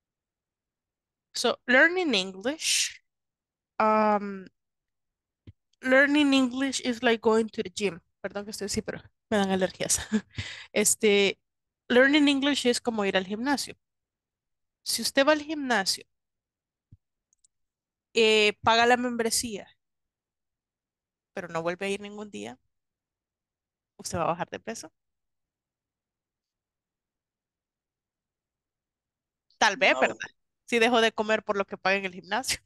So learning English, um, learning English is like going to the gym. Perdón que estoy así, pero me dan alergias. Este, learning English es como ir al gimnasio. Si usted va al gimnasio, eh, paga la membresía, pero no vuelve a ir ningún día, usted va a bajar de peso. Tal vez, No. ¿verdad? Si dejó de comer por lo que paga en el gimnasio.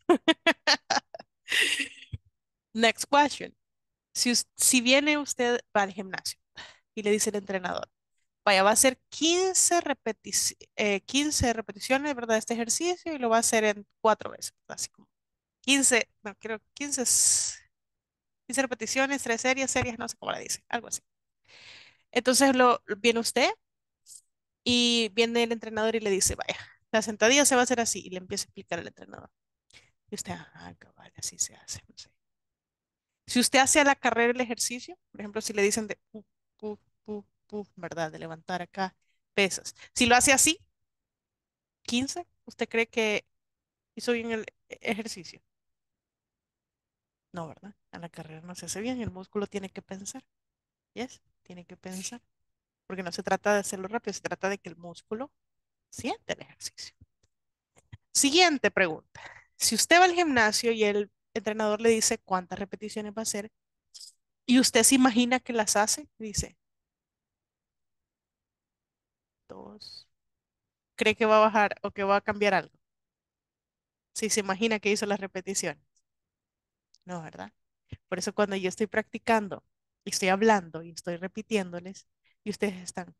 Next question. Si, us- si viene usted va al gimnasio y le dice el entrenador, vaya, va a hacer quince, repetici- eh, quince repeticiones, ¿verdad? Este ejercicio y lo va a hacer en cuatro veces, así como quince, no, creo quince, s- quince repeticiones, tres series, series, no sé cómo le dice, algo así. Entonces lo, viene usted y viene el entrenador y le dice, vaya, la sentadilla se va a hacer así y le empieza a explicar al entrenador. Y usted, ah, cabal, así se hace, no sé. Si usted hace a la carrera el ejercicio, por ejemplo, si le dicen de pu, pu, pu, pu, ¿verdad? De levantar acá pesas. Si lo hace así, quince, ¿usted cree que hizo bien el e- ejercicio? No, ¿verdad? A la carrera no se hace bien, el músculo tiene que pensar. ¿Yes? Tiene que pensar. Porque no se trata de hacerlo rápido, se trata de que el músculo siente el ejercicio. Siguiente pregunta. Si usted va al gimnasio y el entrenador le dice cuántas repeticiones va a hacer y usted se imagina que las hace, dice dos. ¿Cree que va a bajar o que va a cambiar algo? Si se imagina que hizo las repeticiones. No, ¿verdad? Por eso cuando yo estoy practicando y estoy hablando y estoy repitiéndoles y ustedes están,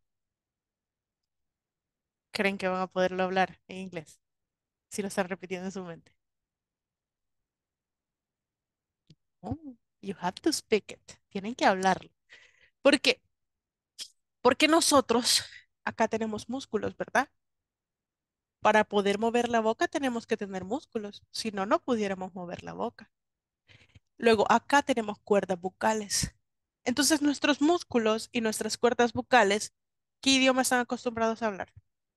creen que van a poderlo hablar en inglés si lo están repitiendo en su mente. Oh, you have to speak it. Tienen que hablarlo. ¿Por qué? Porque nosotros acá tenemos músculos, ¿verdad? Para poder mover la boca tenemos que tener músculos. Si no, no pudiéramos mover la boca. Luego, acá tenemos cuerdas bucales. Entonces, nuestros músculos y nuestras cuerdas bucales, ¿qué idioma están acostumbrados a hablar?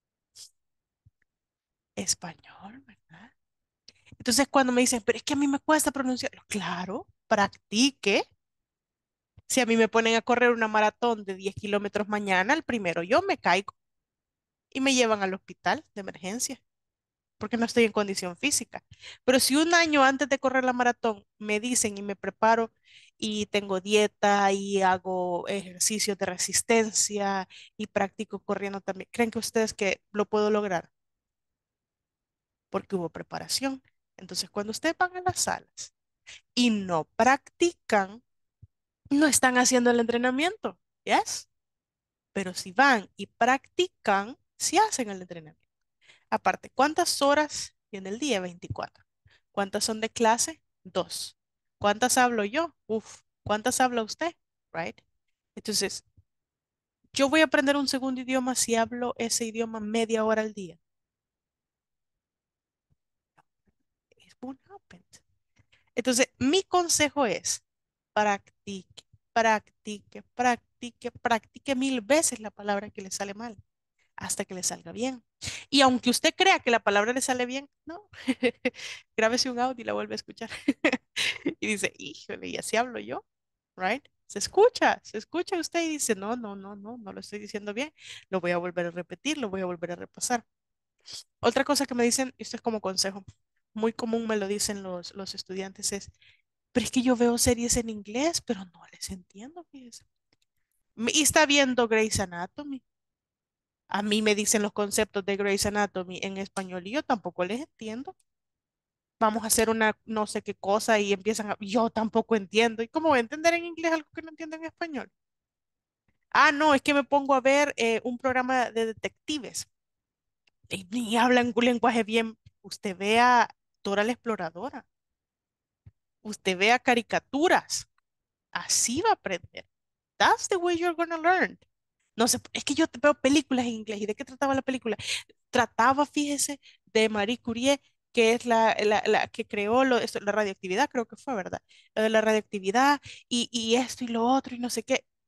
Español, ¿verdad? Entonces, cuando me dicen, pero es que a mí me cuesta pronunciarlo, claro, practique. Si a mí me ponen a correr una maratón de diez kilómetros mañana, el primero yo me caigo y me llevan al hospital de emergencia porque no estoy en condición física. Pero si un año antes de correr la maratón me dicen y me preparo y tengo dieta y hago ejercicios de resistencia y practico corriendo también, ¿creen que ustedes que lo puedo lograr? Porque hubo preparación. Entonces, cuando ustedes van a las salas y no practican, no están haciendo el entrenamiento, ¿yes? Pero si van y practican, sí hacen el entrenamiento. Aparte, ¿cuántas horas tiene el día? Veinticuatro. ¿Cuántas son de clase? Dos. ¿Cuántas hablo yo? Uf. ¿Cuántas habla usted? Right? Entonces, yo voy a aprender un segundo idioma si hablo ese idioma media hora al día. It won't happen. Entonces, mi consejo es, practique, practique, practique, practique mil veces la palabra que le sale mal hasta que le salga bien. Y aunque usted crea que la palabra le sale bien, no, grábese un audio y la vuelve a escuchar. Y dice, híjole, y así hablo yo, right? Se escucha, se escucha usted y dice, no, no, no, no, no lo estoy diciendo bien, lo voy a volver a repetir, lo voy a volver a repasar. Otra cosa que me dicen, esto es como consejo, muy común me lo dicen los, los estudiantes es, pero es que yo veo series en inglés, pero no les entiendo, fíjese. Me- Y está viendo Grey's Anatomy. A mí me dicen los conceptos de Grey's Anatomy en español y yo tampoco les entiendo. Vamos a hacer una no sé qué cosa y empiezan a... Yo tampoco entiendo. ¿Y cómo voy a entender en inglés algo que no entiendo en español? Ah, no, es que me pongo a ver eh, un programa de detectives y ni hablan un lenguaje bien. Usted vea Dora la Exploradora. Usted vea caricaturas. Así va a aprender. That's the way you're gonna learn. No sé, es que yo te- veo películas en inglés. ¿Y de qué trataba la película? Trataba, fíjese, de Marie Curie, que es la, la, la que creó lo, esto, la radioactividad, creo que fue, ¿verdad? Lo de la radioactividad y, y esto y lo otro y no sé qué.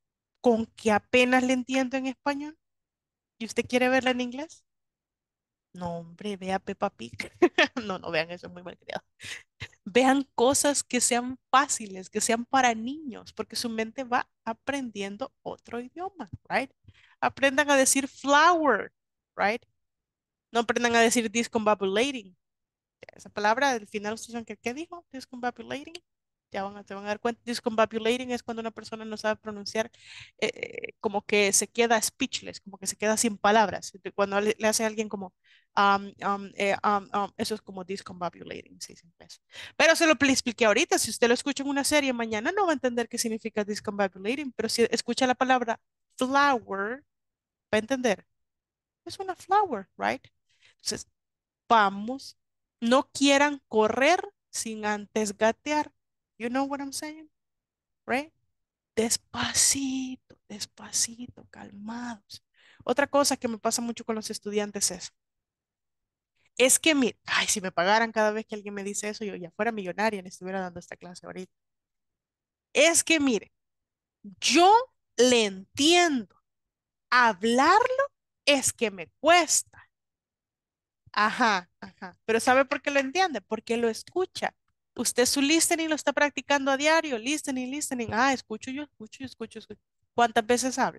con que apenas le entiendo en español y usted quiere verla en inglés. No, hombre, vea Peppa Pig. No, no vean eso, es muy mal creado. Vean cosas que sean fáciles, que sean para niños, porque su mente va aprendiendo otro idioma, right? Aprendan a decir flower, right? No aprendan a decir discombobulating. Esa palabra, al final ustedes saben que, ¿qué dijo? Discombobulating. Ya van a, se van a dar cuenta. Discombobulating es cuando una persona no sabe pronunciar, eh, eh, como que se queda speechless, como que se queda sin palabras. Cuando le, le hace a alguien como, um, um, eh, um, um, eso es como discombobulating, sí, sí, pues. Pero se lo pl- expliqué ahorita. Si usted lo escucha en una serie mañana, no va a entender qué significa discombobulating, pero si escucha la palabra flower, va a entender. Es una flower, right? Entonces, vamos, no quieran correr sin antes gatear. You know what I'm saying, right? Despacito, despacito, calmados. Otra cosa que me pasa mucho con los estudiantes es, es que, mire, ay, si me pagaran cada vez que alguien me dice eso, yo ya fuera millonaria y estuviera dando esta clase ahorita. Es que, mire, yo le entiendo. Hablarlo es que me cuesta. Ajá, ajá. Pero ¿sabe por qué lo entiende? Porque lo escucha. Usted su listening lo está practicando a diario. Listening, listening. Ah, escucho yo, escucho yo, escucho, escucho. ¿Cuántas veces habla?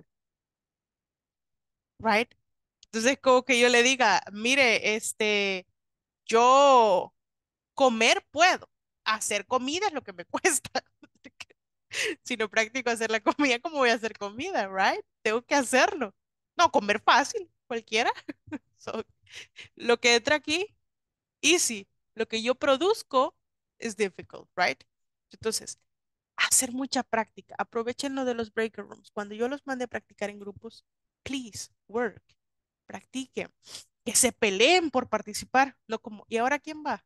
Right? Entonces, como que yo le diga, mire, este, yo comer puedo. Hacer comida es lo que me cuesta. Si no practico hacer la comida, ¿cómo voy a hacer comida? Right? Tengo que hacerlo. No, comer fácil, cualquiera. So, lo que entra aquí easy. Lo que yo produzco es difficult, right? Entonces, hacer mucha práctica. Aprovechen lo de los breaker rooms. Cuando yo los mande a practicar en grupos, please, work. Practiquen. Que se peleen por participar. No como, ¿y ahora quién va?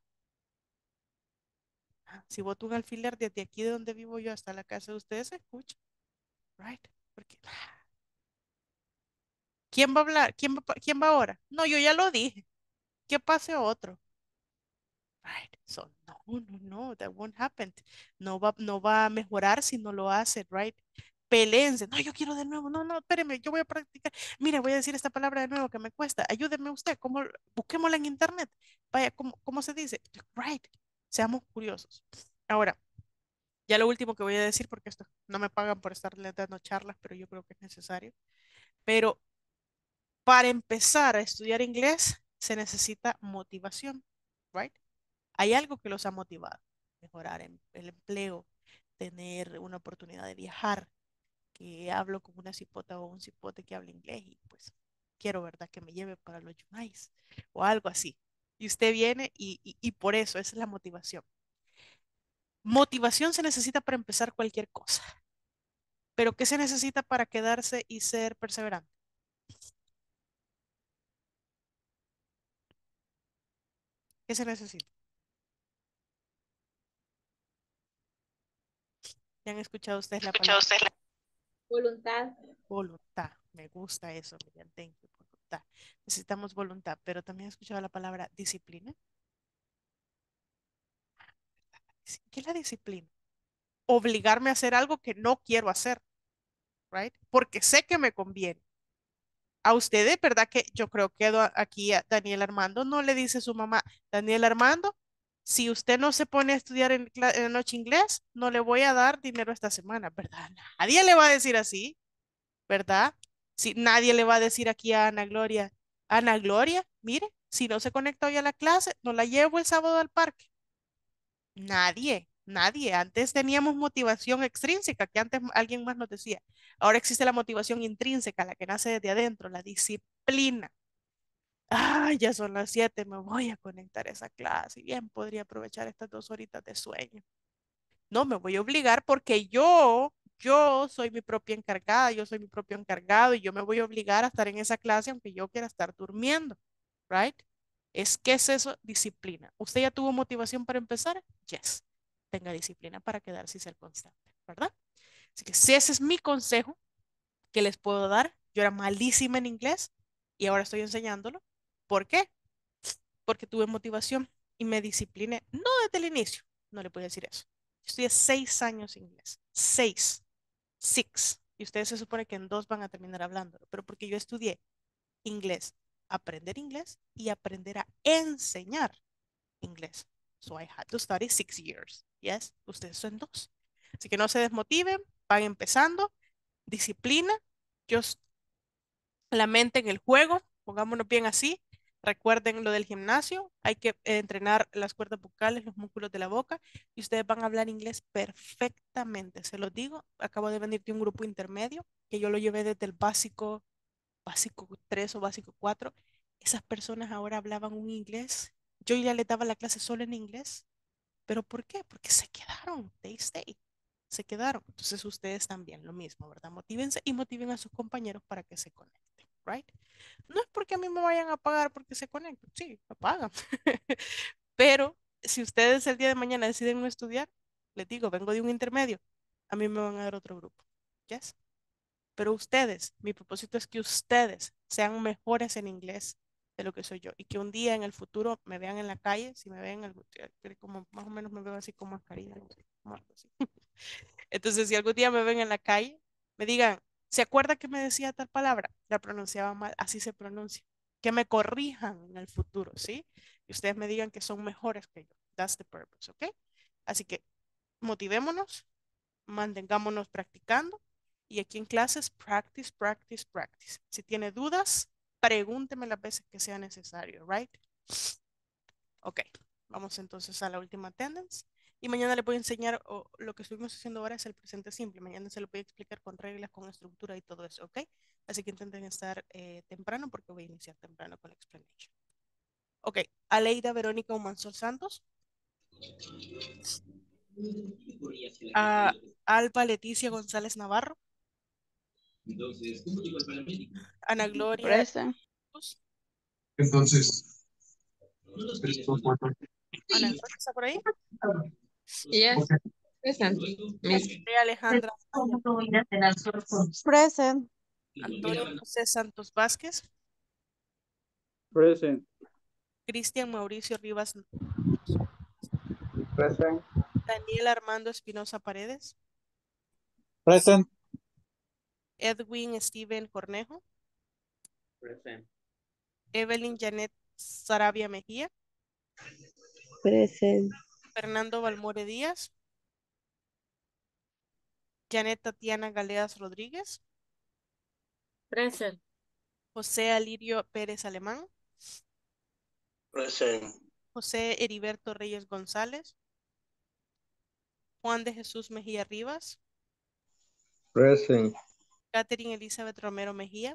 Ah, si boto un alfiler desde aquí de donde vivo yo hasta la casa de ustedes, se escucha, right? Porque, ¿quién va a hablar? ¿Quién va, quién va ahora? No, yo ya lo dije. Que pase otro. Right. So, no, no, no, that won't happen. No va, no va a mejorar si no lo hace, right? Pelense. No, yo quiero de nuevo. No, no, espéreme, yo voy a practicar. Mire, voy a decir esta palabra de nuevo que me cuesta. Ayúdeme usted. ¿Cómo? Busquémosla en internet. Vaya, ¿cómo, cómo se dice? Right. Seamos curiosos. Ahora, ya lo último que voy a decir, porque esto no me pagan por estarle dando charlas, pero yo creo que es necesario. Pero para empezar a estudiar inglés se necesita motivación, right? Hay algo que los ha motivado, mejorar en el empleo, tener una oportunidad de viajar, que hablo con una cipota o un cipote que habla inglés y pues quiero, ¿verdad? Que me lleve para los Yunais o algo así. Y usted viene y, y, y por eso, esa es la motivación. Motivación se necesita para empezar cualquier cosa, pero ¿qué se necesita para quedarse y ser perseverante? ¿Qué se necesita? ¿Ya han escuchado ustedes la palabra? Voluntad. Voluntad. Me gusta eso, Miriam. Thank you. Voluntad. Necesitamos voluntad, pero también he escuchado la palabra disciplina. ¿Qué es la disciplina? Obligarme a hacer algo que no quiero hacer, right? Porque sé que me conviene. A ustedes, ¿verdad? Que yo creo que do- aquí a Daniel Armando no le dice su mamá, Daniel Armando, si usted no se pone a estudiar en, cla- en la noche inglés, no le voy a dar dinero esta semana, ¿verdad? Nadie le va a decir así, ¿verdad? Si nadie le va a decir aquí a Ana Gloria, Ana Gloria, mire, si no se conecta hoy a la clase, no la llevo el sábado al parque. Nadie, nadie. Antes teníamos motivación extrínseca, que antes alguien más nos decía. Ahora existe la motivación intrínseca, la que nace desde adentro, la disciplina. Ah, ya son las siete, me voy a conectar a esa clase. Y bien, podría aprovechar estas dos horitas de sueño. No, me voy a obligar porque yo, yo soy mi propia encargada, yo soy mi propio encargado y yo me voy a obligar a estar en esa clase aunque yo quiera estar durmiendo, right? Es que es eso, disciplina. ¿Usted ya tuvo motivación para empezar? Yes. Tenga disciplina para quedarse y ser constante, ¿verdad? Así que si ese es mi consejo que les puedo dar. Yo era malísima en inglés y ahora estoy enseñándolo. ¿Por qué? Porque tuve motivación y me discipliné. No desde el inicio, no le puedo decir eso. Estudié seis años inglés. Seis. Six. y ustedes se supone que en dos van a terminar hablando, pero porque yo estudié inglés, aprender inglés y aprender a enseñar inglés. So I had to study six years. Yes, ustedes son dos. Así que no se desmotiven, van empezando, disciplina, just la mente en el juego, pongámonos bien así. Recuerden lo del gimnasio, hay que eh, entrenar las cuerdas vocales, los músculos de la boca y ustedes van a hablar inglés perfectamente. Se los digo, acabo de venir de un grupo intermedio que yo lo llevé desde el básico, básico tres o básico cuatro. Esas personas ahora hablaban un inglés. Yo ya les daba la clase solo en inglés. ¿Pero por qué? Porque se quedaron, they stay, se quedaron. Entonces ustedes también lo mismo, ¿verdad? Motívense y motiven a sus compañeros para que se conecten, right? No es porque a mí me vayan a pagar porque se conecten, sí, me pagan. Pero si ustedes el día de mañana deciden no estudiar, les digo, vengo de un intermedio, a mí me van a dar otro grupo, ¿yes? Pero ustedes, mi propósito es que ustedes sean mejores en inglés de lo que soy yo y que un día en el futuro me vean en la calle, si me ven, algún día, como más o menos me veo así con mascarilla, no sé, como algo así. Entonces, si algún día me ven en la calle, me digan, ¿se acuerda que me decía tal palabra? La pronunciaba mal, así se pronuncia. Que me corrijan en el futuro, ¿sí? Y ustedes me digan que son mejores que yo. That's the purpose, ¿ok? Así que motivémonos, mantengámonos practicando y aquí en clases, practice, practice, practice. Si tiene dudas, pregúnteme las veces que sea necesario, right? Ok, vamos entonces a la última attendance. Y mañana le voy a enseñar, o lo que estuvimos haciendo ahora es el presente simple. Mañana se lo voy a explicar con reglas, con estructura y todo eso, ¿ok? Así que intenten estar eh, temprano porque voy a iniciar temprano con la explanation. Ok, Aleida Verónica Humansol Santos. A Alba Leticia González Navarro. Ana Gloria Present. Cruz. Entonces, Ana Gloria, ¿está por ahí? Yes, present. Miss. María Alejandra Maya. Present. Antonio José Santos Vázquez. Present. Cristian Mauricio Rivas. Present. Daniel Armando Espinosa Paredes. present, Edwin Steven Cornejo. Present. Evelyn Janet Sarabia Mejía. Present. Fernando Balmore Díaz. Janet Tatiana Galeas Rodríguez. Present. José Alirio Pérez Alemán. Present. José Heriberto Reyes González. Juan de Jesús Mejía Rivas. Present. Catherine Elizabeth Romero Mejía.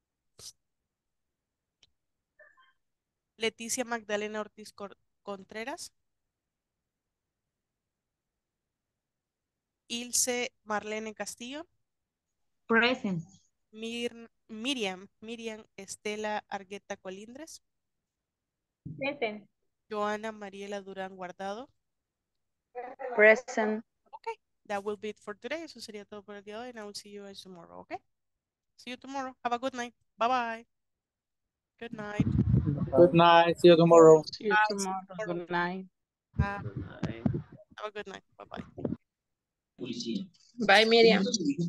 Leticia Magdalena Ortiz Cor- Contreras. Ilse Marlene Castillo. Present. Mir- Miriam, Miriam Estela Argueta Colindres. Present. Joana Mariela Durán Guardado. Present. Okay, that will be it for today. Eso sería todo por el día de hoy. And I will see you guys tomorrow, okay? See you tomorrow. Have a good night. Bye bye. Good night. good night, see you tomorrow. See you Bye. tomorrow. Good night. Bye. Good night. Have a good night. Bye bye. Bye, Miriam.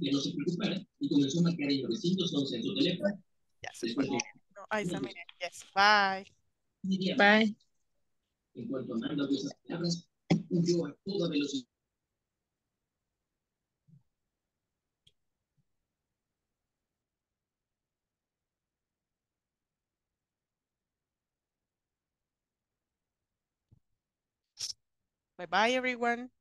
Ya se fue. No, ahí está, miren. Yes. Bye. Bye. Bye bye, everyone.